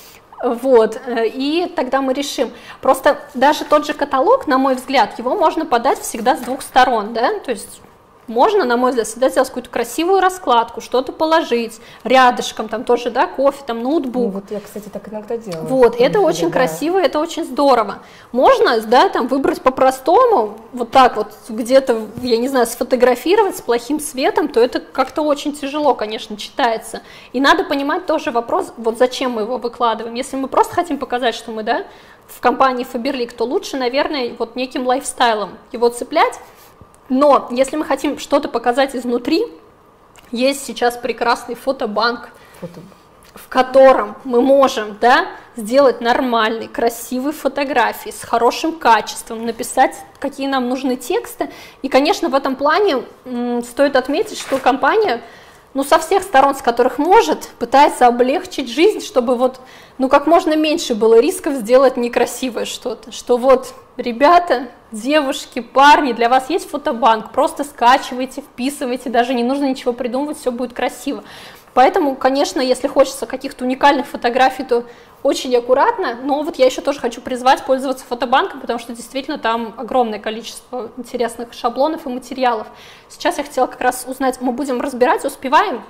Вот, и тогда мы решим. Просто даже тот же каталог, на мой взгляд, его можно подать всегда с двух сторон, да, то есть можно, на мой взгляд, всегда сделать какую-то красивую раскладку, что-то положить, рядышком, там тоже, да, кофе, там ноутбук. Ну, вот я, кстати, так иногда делаю. Вот, это Да, очень да. красиво, это очень здорово. Можно, да, там выбрать по-простому, вот так вот где-то, я не знаю, сфотографировать с плохим светом, то это как-то очень тяжело, конечно, читается. И надо понимать тоже вопрос, вот зачем мы его выкладываем. Если мы просто хотим показать, что мы, да, в компании Faberlic, то лучше, наверное, вот неким лайфстайлом его цеплять. Но если мы хотим что-то показать изнутри, есть сейчас прекрасный фотобанк, Фото. в котором мы можем, да, сделать нормальные, красивые фотографии с хорошим качеством, написать, какие нам нужны тексты. И, конечно, в этом плане м, стоит отметить, что компания, ну, со всех сторон, с которых может, пытается облегчить жизнь, чтобы вот, ну, как можно меньше было рисков сделать некрасивое что-то. Что вот, ребята, девушки, парни, для вас есть фотобанк, просто скачивайте, вписывайте, даже не нужно ничего придумывать, все будет красиво. Поэтому, конечно, если хочется каких-то уникальных фотографий, то очень аккуратно, но вот я еще тоже хочу призвать пользоваться фотобанком, потому что действительно там огромное количество интересных шаблонов и материалов. Сейчас я хотела как раз узнать, мы будем разбирать, успеваем?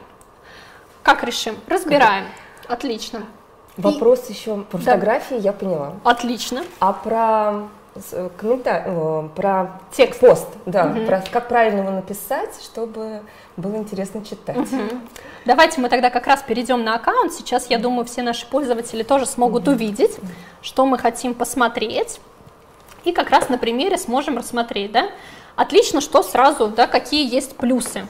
Как решим? Разбираем. Отлично. Вопрос И... еще про Да. фотографии я поняла. Отлично. А про комментарий, про Текст. пост, да, Мгм. про как правильно его написать, чтобы было интересно читать. Мгм. Давайте мы тогда как раз перейдем на аккаунт. Сейчас, я думаю, все наши пользователи тоже смогут увидеть, что мы хотим посмотреть. И как раз на примере сможем рассмотреть, да? Отлично, что сразу, да, какие есть плюсы.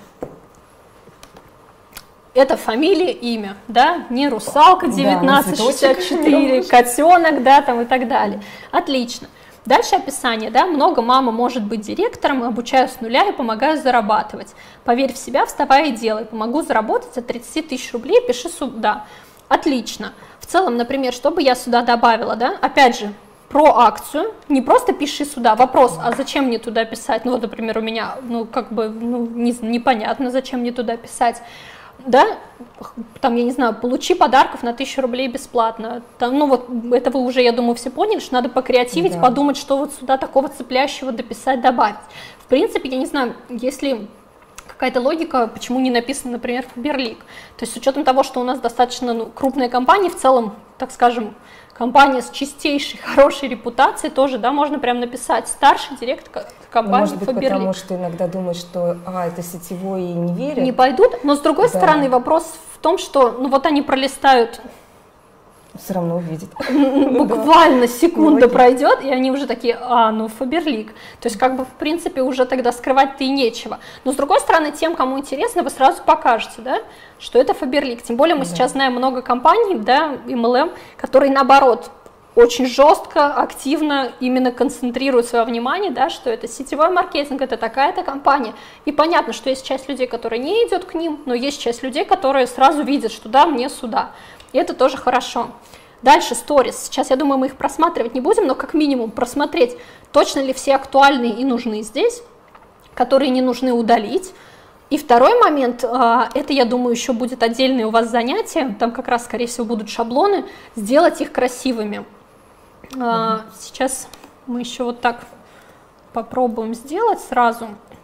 Это фамилия, имя, да, не русалка девятнадцать шестьдесят четыре, котенок, да, там и так далее. Отлично. Дальше описание, да, много мама может быть директором, обучаю с нуля и помогаю зарабатывать. Поверь в себя, вставай и делай, помогу заработать от тридцати тысяч рублей, пиши сюда. Отлично. В целом, например, что бы я сюда добавила, да, опять же, про акцию, не просто пиши сюда, вопрос, а зачем мне туда писать, ну вот, например, у меня, ну, как бы, ну, не, непонятно, зачем мне туда писать. да, там, я не знаю, получи подарков на тысячу рублей бесплатно. Там, ну вот это вы уже, я думаю, все поняли, что надо покреативить, да. подумать, что вот сюда такого цепляющего дописать, добавить. В принципе, я не знаю, если какая-то логика, почему не написано, например, Faberlic. То есть с учетом того, что у нас достаточно ну, крупная компания, в целом, так скажем, компания с чистейшей, хорошей репутацией, тоже, да, можно прям написать старший директор компании Может быть, Faberlic. потому что иногда думают, что а, это сетевой и не верят. Не пойдут, но с другой да. стороны вопрос в том, что ну вот они пролистают, все равно увидят. Буквально секунда пройдет, и они уже такие, а, ну Faberlic. То есть как бы в принципе уже тогда скрывать-то и нечего. Но с другой стороны, тем, кому интересно, вы сразу покажете, да, что это Faberlic. Тем более мы да. сейчас знаем много компаний, да, эм эл эм, которые наоборот очень жестко, активно именно концентрируют свое внимание, да, что это сетевой маркетинг, это такая-то компания. И понятно, что есть часть людей, которая не идет к ним, но есть часть людей, которые сразу видят, что да, мне сюда. И это тоже хорошо. Дальше сторис. Сейчас, я думаю, мы их просматривать не будем, но как минимум просмотреть, точно ли все актуальные и нужны здесь, которые не нужны удалить. И второй момент, это, я думаю, еще будет отдельное у вас занятие, там как раз, скорее всего, будут шаблоны, сделать их красивыми. Угу. Сейчас мы еще вот так попробуем сделать сразу.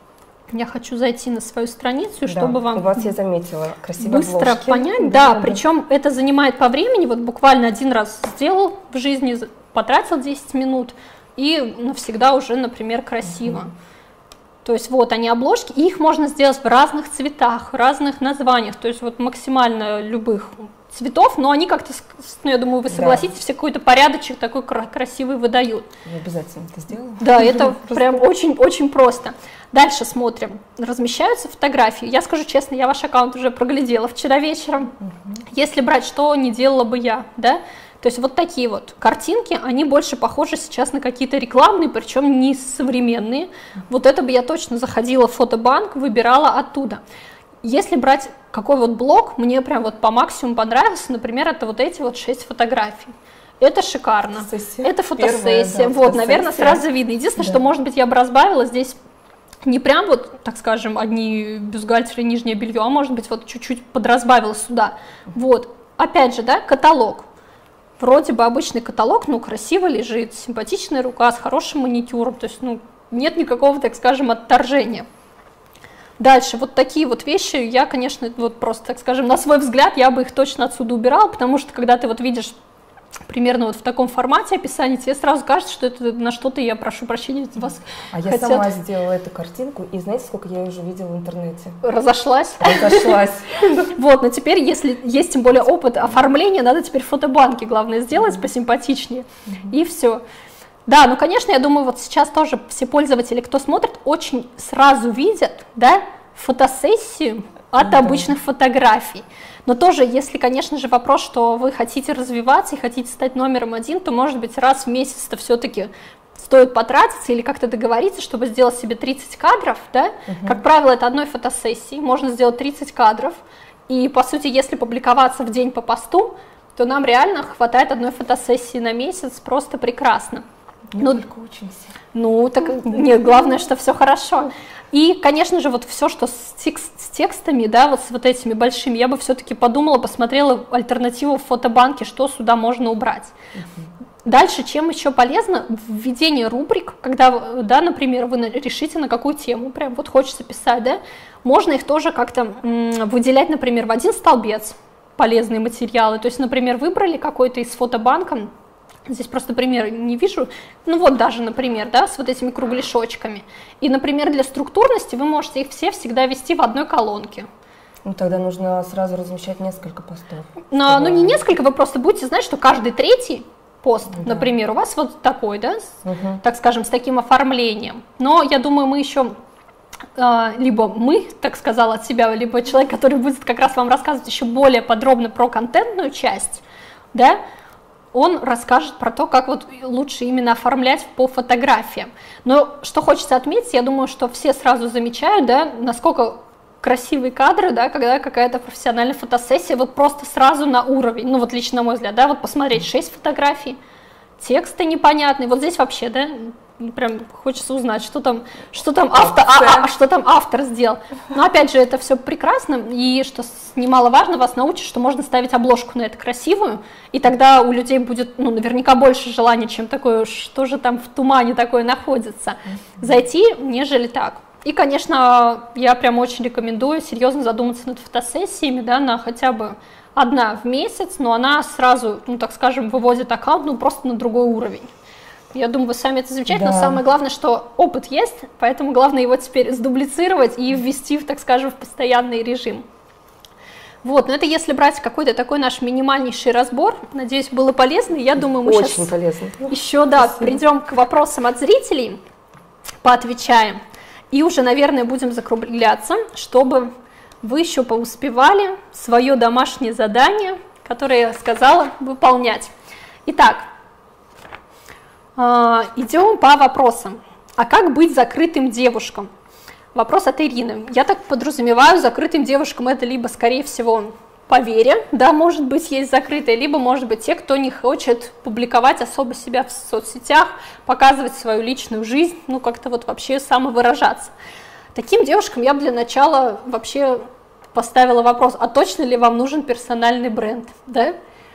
Я хочу зайти на свою страницу, да, чтобы вам у вас, я заметила, красивые быстро обложки. понять. Да, да, да, причем это занимает по времени, вот буквально один раз сделал в жизни, потратил десять минут, и навсегда уже, например, красиво. Угу. То есть вот они обложки, и их можно сделать в разных цветах, в разных названиях, то есть вот максимально любых цветов, но они как-то, ну, я думаю, вы согласитесь, да. все какой-то порядочек такой красивый выдают. Я обязательно это сделаю. Да, это прям очень-очень просто. Дальше смотрим. Размещаются фотографии. Я скажу честно, я ваш аккаунт уже проглядела вчера вечером. Если брать, что не делала бы я, да? То есть вот такие вот картинки, они больше похожи сейчас на какие-то рекламные, причем не современные. Вот это бы я точно заходила в фотобанк, выбирала оттуда. Если брать какой вот блог, мне прям вот по максимуму понравился, например, это вот эти вот шесть фотографий. Это шикарно. Фотосессия. Это фотосессия. Первая, да, вот, фотосессия. Наверное, сразу видно. Единственное, да. что, может быть, я бы разбавила здесь не прям вот, так скажем, одни бюстгальтеры и нижнее белье, а может быть, вот чуть-чуть подразбавила сюда. Вот. Опять же, да, каталог. Вроде бы обычный каталог, но красиво лежит, симпатичная рука с хорошим маникюром, то есть, ну, нет никакого, так скажем, отторжения. Дальше, вот такие вот вещи, я, конечно, вот просто, так скажем, на свой взгляд, я бы их точно отсюда убирала, потому что, когда ты вот видишь примерно вот в таком формате описания, тебе сразу кажется, что это на что-то, я прошу прощения, вас А хотят... я сама сделала эту картинку, и знаете, сколько я уже видела в интернете? Разошлась? Разошлась. Вот, но теперь, если есть тем более опыт оформления, надо теперь фотобанки, главное, сделать посимпатичнее, и все. Да, ну, конечно, я думаю, вот сейчас тоже все пользователи, кто смотрит, очень сразу видят, да, фотосессию от да. обычных фотографий. Но тоже, если, конечно же, вопрос, что вы хотите развиваться и хотите стать номером один, то, может быть, раз в месяц-то все-таки стоит потратиться или как-то договориться, чтобы сделать себе тридцать кадров, да? Угу. Как правило, это одной фотосессии, можно сделать тридцать кадров, и, по сути, если публиковаться в день по посту, то нам реально хватает одной фотосессии на месяц, просто прекрасно. Мы ну, только учимся. Ну, так нет, главное, что все хорошо. И, конечно же, вот все, что с, текст, с текстами, да, вот с вот этими большими, я бы все-таки подумала, посмотрела альтернативу в фотобанке, что сюда можно убрать. Uh-huh. Дальше, чем еще полезно, введение рубрик, когда, да, например, вы решите, на какую тему, прям вот хочется писать, да, можно их тоже как-то м- выделять, например, в один столбец, полезные материалы. То есть, например, выбрали какой-то из фотобанка, здесь просто пример не вижу, ну вот даже, например, да, с вот этими кругляшочками. И, например, для структурности вы можете их все всегда вести в одной колонке. Ну тогда нужно сразу размещать несколько постов. Но, ну не несколько, вы просто будете знать, что каждый третий пост, да. например, у вас вот такой, да, с, угу. так скажем, с таким оформлением. Но я думаю, мы еще, э, либо мы, так сказала от себя, либо человек, который будет как раз вам рассказывать еще более подробно про контентную часть, да, он расскажет про то, как вот лучше именно оформлять по фотографиям. Но что хочется отметить, я думаю, что все сразу замечают, да, насколько красивые кадры, да, когда какая-то профессиональная фотосессия, вот просто сразу на уровень, ну вот лично на мой взгляд, да, вот посмотреть шесть фотографий, тексты непонятные, вот здесь вообще, да, прям хочется узнать, что там, что там, автор, а, а, что там автор сделал. Но опять же, это все прекрасно, и что немаловажно, вас научат, что можно ставить обложку на это красивую, и тогда у людей будет, ну, наверняка больше желания, чем такое, что же там в тумане такое находится, зайти, нежели так. И, конечно, я прям очень рекомендую серьезно задуматься над фотосессиями, да, на хотя бы одна в месяц, но она сразу, ну, так скажем, выводит аккаунт, ну, просто на другой уровень. Я думаю, вы сами это замечаете, да. Но самое главное, что опыт есть, поэтому главное его теперь сдублицировать и ввести, так скажем, в постоянный режим. Вот, но это если брать какой-то такой наш минимальнейший разбор, надеюсь, было полезно, я думаю, мы очень сейчас полезно. еще, да, придем к вопросам от зрителей, поотвечаем. И уже, наверное, будем закругляться, чтобы вы еще поуспевали свое домашнее задание, которое я сказала, выполнять. Итак, идем по вопросам. А как быть закрытым девушкам? Вопрос от Ирины. Я так подразумеваю, закрытым девушкам это либо, скорее всего, по вере, да, может быть, есть закрытые, либо, может быть, те, кто не хочет публиковать особо себя в соцсетях, показывать свою личную жизнь, ну, как-то вот вообще самовыражаться. Таким девушкам я бы для начала вообще поставила вопрос, а точно ли вам нужен персональный бренд, да?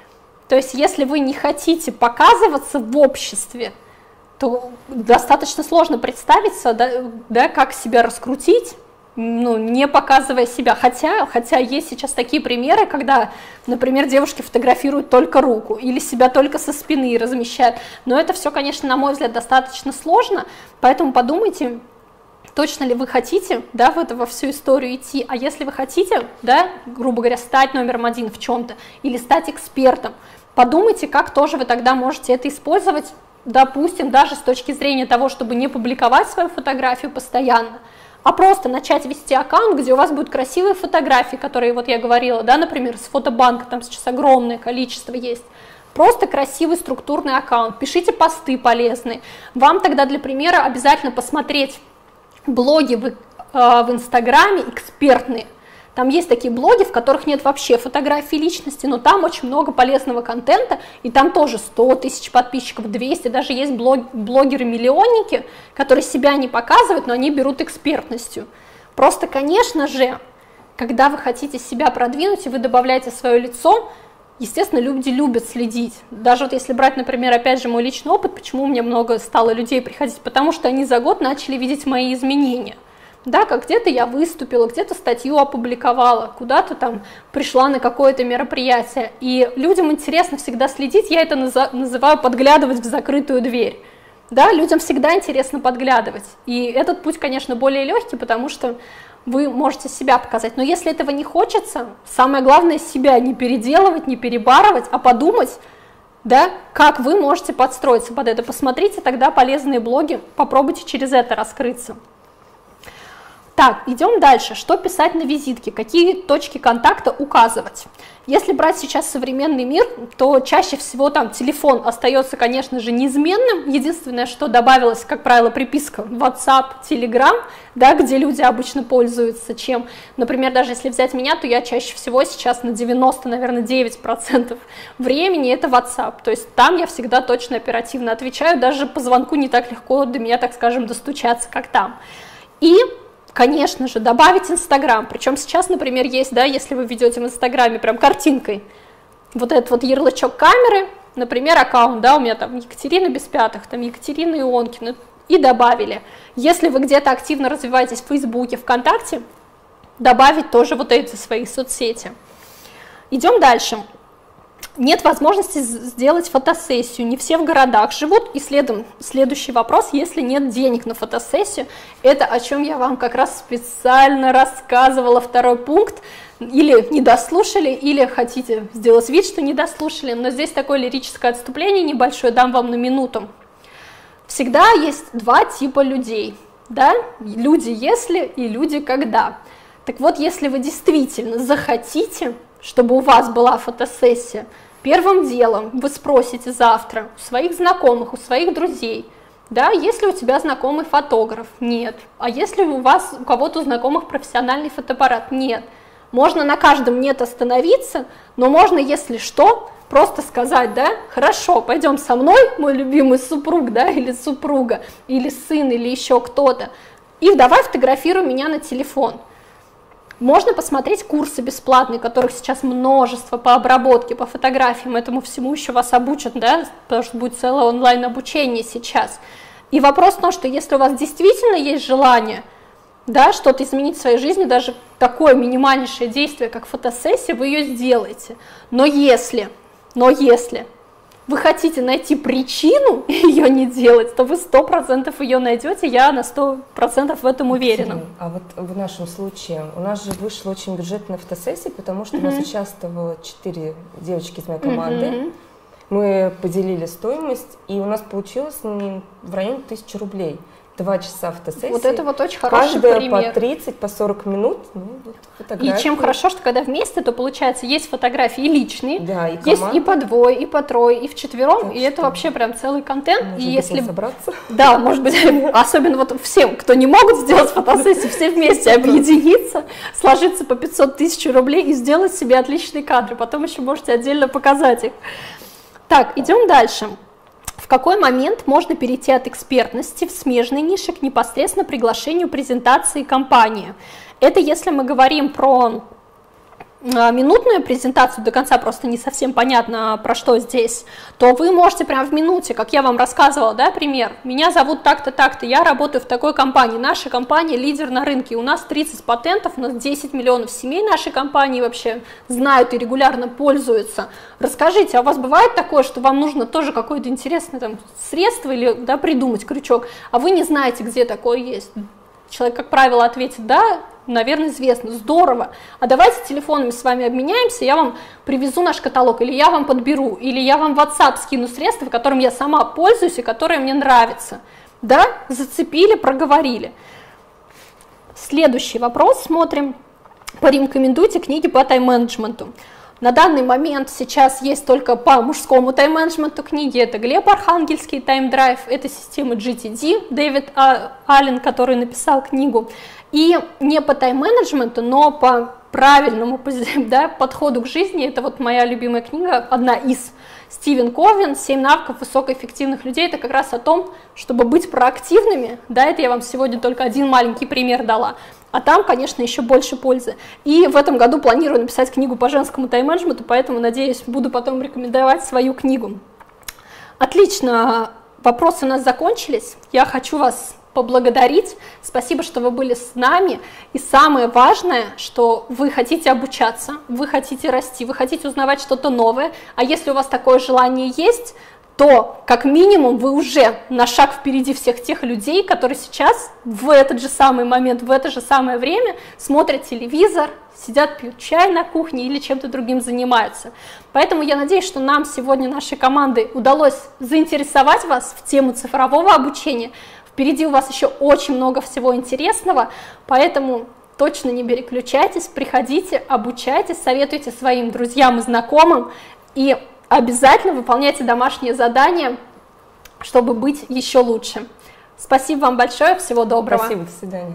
То есть, если вы не хотите показываться в обществе, то достаточно сложно представиться, да, да, как себя раскрутить, ну, не показывая себя, хотя, хотя есть сейчас такие примеры, когда, например, девушки фотографируют только руку или себя только со спины размещают, но это все, конечно, на мой взгляд, достаточно сложно, поэтому подумайте, точно ли вы хотите, да, в это, во всю историю идти, а если вы хотите, да, грубо говоря, стать номером один в чем-то или стать экспертом, подумайте, как тоже вы тогда можете это использовать, допустим, даже с точки зрения того, чтобы не публиковать свою фотографию постоянно, а просто начать вести аккаунт, где у вас будут красивые фотографии, которые, вот я говорила, да, например, с фотобанка, там сейчас огромное количество есть, просто красивый структурный аккаунт, пишите посты полезные, вам тогда для примера обязательно посмотреть блоги в, э, в Инстаграме экспертные. Там есть такие блоги, в которых нет вообще фотографий личности, но там очень много полезного контента, и там тоже сто тысяч подписчиков, двести, даже есть блог, блогеры-миллионники, которые себя не показывают, но они берут экспертностью. Просто, конечно же, когда вы хотите себя продвинуть, и вы добавляете свое лицо, естественно, люди любят следить. Даже вот если брать, например, опять же, мой личный опыт, почему у меня много стало людей приходить, потому что они за год начали видеть мои изменения. Да, как где-то я выступила, где-то статью опубликовала, куда-то там пришла на какое-то мероприятие. И людям интересно всегда следить, я это называю подглядывать в закрытую дверь. Да, людям всегда интересно подглядывать. И этот путь, конечно, более легкий, потому что вы можете себя показать. Но если этого не хочется, самое главное себя не переделывать, не перебарывать, а подумать, да, как вы можете подстроиться под это. Посмотрите тогда полезные блоги, попробуйте через это раскрыться. Так, идем дальше. Что писать на визитке? Какие точки контакта указывать? Если брать сейчас современный мир, то чаще всего там телефон остается, конечно же, неизменным. Единственное, что добавилось, как правило, приписка WhatsApp, Telegram, да, где люди обычно пользуются чем. Например, даже если взять меня, то я чаще всего сейчас на девяносто, наверное, девять процентов времени это WhatsApp. То есть там я всегда точно оперативно отвечаю, даже по звонку не так легко до меня, так скажем, достучаться, как там. И конечно же, добавить Инстаграм, причем сейчас, например, есть, да, если вы ведете в Инстаграме прям картинкой, вот этот вот ярлычок камеры, например, аккаунт, да, у меня там Екатерина без пятых, там Екатерина Ионкина, и добавили. Если вы где-то активно развиваетесь в Фейсбуке, ВКонтакте, добавить тоже вот эти свои соцсети. Идем дальше. Нет возможности сделать фотосессию, не все в городах живут, и следом, следующий вопрос, если нет денег на фотосессию, это о чем я вам как раз специально рассказывала, второй пункт, или не дослушали, или хотите сделать вид, что не дослушали, но здесь такое лирическое отступление небольшое, дам вам на минуту. Всегда есть два типа людей, да, люди если и люди когда. Так вот, если вы действительно захотите, чтобы у вас была фотосессия, первым делом вы спросите завтра у своих знакомых, у своих друзей, да, есть ли у тебя знакомый фотограф? Нет. А если у вас, у кого-то у знакомых профессиональный фотоаппарат? Нет. Можно на каждом нет остановиться, но можно, если что, просто сказать, да, хорошо, пойдем со мной, мой любимый супруг, да, или супруга, или сын, или еще кто-то, и давай фотографируй меня на телефон. Можно посмотреть курсы бесплатные, которых сейчас множество по обработке, по фотографиям, этому всему еще вас обучат, да, потому что будет целое онлайн-обучение сейчас. И вопрос в том, что если у вас действительно есть желание, да, что-то изменить в своей жизни, даже такое минимальнейшее действие, как фотосессия, вы ее сделаете. Но если, но если вы хотите найти причину ее не делать, то вы сто процентов ее найдете, я на сто процентов в этом уверена. А вот в нашем случае у нас же вышла очень бюджетная фотосессия, потому что mm-hmm. у нас участвовало четыре девочки из моей команды. Mm-hmm. Мы поделили стоимость, и у нас получилось в районе тысячи рублей. Два часа фотосессии. Вот это вот очень хороший Каждая пример. по тридцать, по сорок минут. Ну, вот и чем хорошо, что когда вместе, то получается есть фотографии личные, да, и есть и по двое, и по трое, и вчетвером, так и что... это вообще прям целый контент. Может и быть, если собраться. Да, может быть, особенно вот всем, кто не могут сделать фотосессию, все вместе объединиться, сложиться по пятьсот тысяч рублей и сделать себе отличные кадры. Потом еще можете отдельно показать их. Так, идем дальше. В какой момент можно перейти от экспертности в смежной нише к непосредственно приглашению презентации компании? Это если мы говорим про минутную презентацию, до конца просто не совсем понятно, про что здесь, то вы можете прямо в минуте, как я вам рассказывала, да, пример. Меня зовут так-то, так-то, я работаю в такой компании, наша компания лидер на рынке, у нас тридцать патентов, у нас десять миллионов семей нашей компании вообще знают и регулярно пользуются. Расскажите, а у вас бывает такое, что вам нужно тоже какое-то интересное там средство или, да, придумать крючок, а вы не знаете, где такое есть? Человек, как правило, ответит, да, наверное, известно, здорово, а давайте телефонами с вами обменяемся, я вам привезу наш каталог, или я вам подберу, или я вам в WhatsApp скину средства, которым я сама пользуюсь и которые мне нравятся. Да, зацепили, проговорили. Следующий вопрос смотрим. Порекомендуйте книги по тайм-менеджменту. На данный момент сейчас есть только по мужскому тайм-менеджменту книги. Это Глеб Архангельский, тайм-драйв, это система джи ти ди, Дэвид Аллен, который написал книгу. И не по тайм-менеджменту, но по правильному, да, подходу к жизни. Это вот моя любимая книга, одна из. Стивен Ковен «Семь навыков высокоэффективных людей». Это как раз о том, чтобы быть проактивными. Да, это я вам сегодня только один маленький пример дала. А там, конечно, еще больше пользы. И в этом году планирую написать книгу по женскому тайм-менеджменту, поэтому, надеюсь, буду потом рекомендовать свою книгу. Отлично, вопросы у нас закончились. Я хочу вас поблагодарить. Спасибо, что вы были с нами. И самое важное, что вы хотите обучаться, вы хотите расти, вы хотите узнавать что-то новое. А если у вас такое желание есть, то как минимум вы уже на шаг впереди всех тех людей, которые сейчас в этот же самый момент, в это же самое время смотрят телевизор, сидят, пьют чай на кухне или чем-то другим занимаются. Поэтому я надеюсь, что нам сегодня нашей командой удалось заинтересовать вас в тему цифрового обучения. Впереди у вас еще очень много всего интересного, поэтому точно не переключайтесь, приходите, обучайтесь, советуйте своим друзьям и знакомым и обязательно выполняйте домашние задания, чтобы быть еще лучше. Спасибо вам большое, всего доброго. Спасибо, до свидания.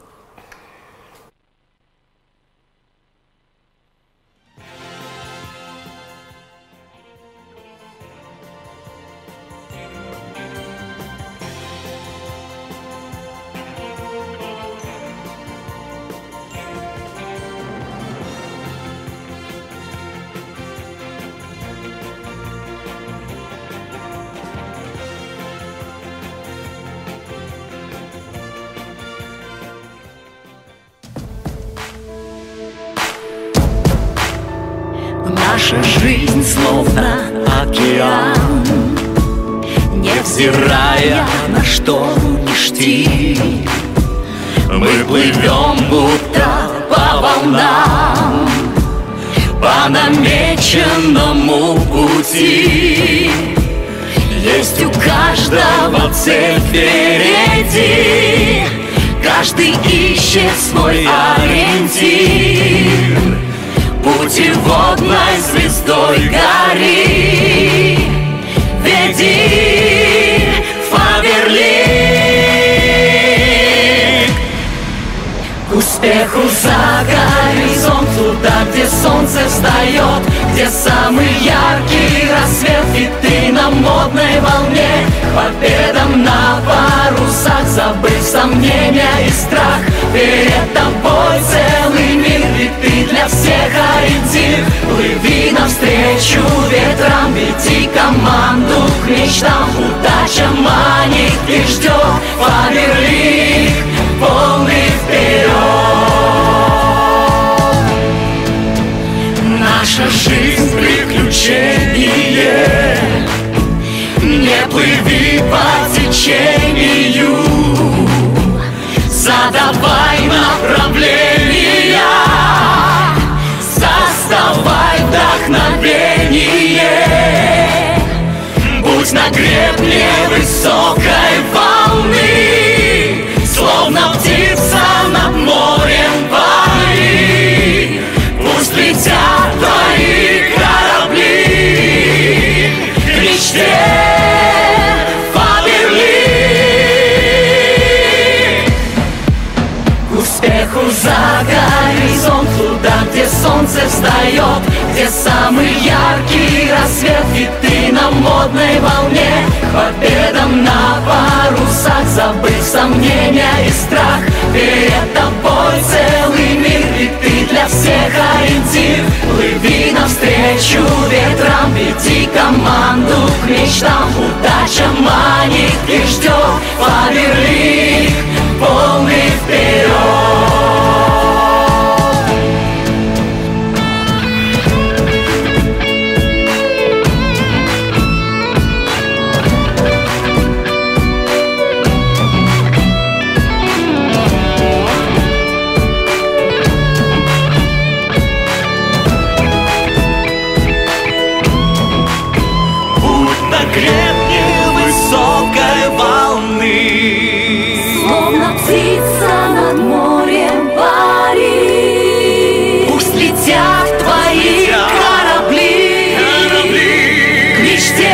Наша жизнь словно океан, невзирая на шторм и штиль, мы плывем будто по волнам, по намеченному пути. Есть у каждого цель впереди, каждый ищет свой ориентир. Путеводной звездой гори, веди Фаверлик к успеху за горизонт, туда, где солнце встает, где самый яркий рассвет, и ты на модной волне. К победам на парусах, забыв сомнения и страх, перед тобой целый мир, ведь ты для всех ориентир. Плыви навстречу ветрам, веди команду к мечтам. Удача манит и ждет, Фаберлик, полный вперед. Наша жизнь приключение, не плыви по течению, задавай направления, создавай вдохновение. Будь на гребне высокой волны, словно птица над морем пари. Пусть летят твои корабли к мечте. За горизонт, туда, где солнце встает, где самый яркий рассвет, и ты на модной волне. К победам на парусах, забыв сомнения и страх, перед тобой целый мир, ведь ты для всех ориентир. Плыви навстречу ветрам, веди команду к мечтам. Удача манит и ждет, Фаберлик, полный вперед. Гребне высокой волны, словно птица над морем пари. Пусть летят твои корабли, корабли к мечте.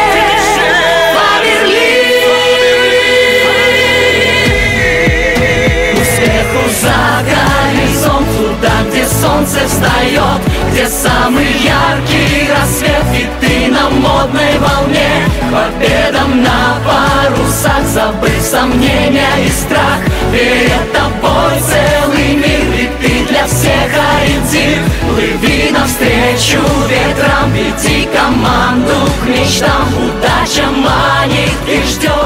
Фаберлик, успеху за горизонт, туда, где солнце встает, где самый яркий рассвет, и ты на модной волне. К победам на парусах, забыв сомнения и страх, перед тобой целый мир, ведь ты для всех ориентир. Плыви навстречу ветрам, веди команду к мечтам. Удача манит и ждет,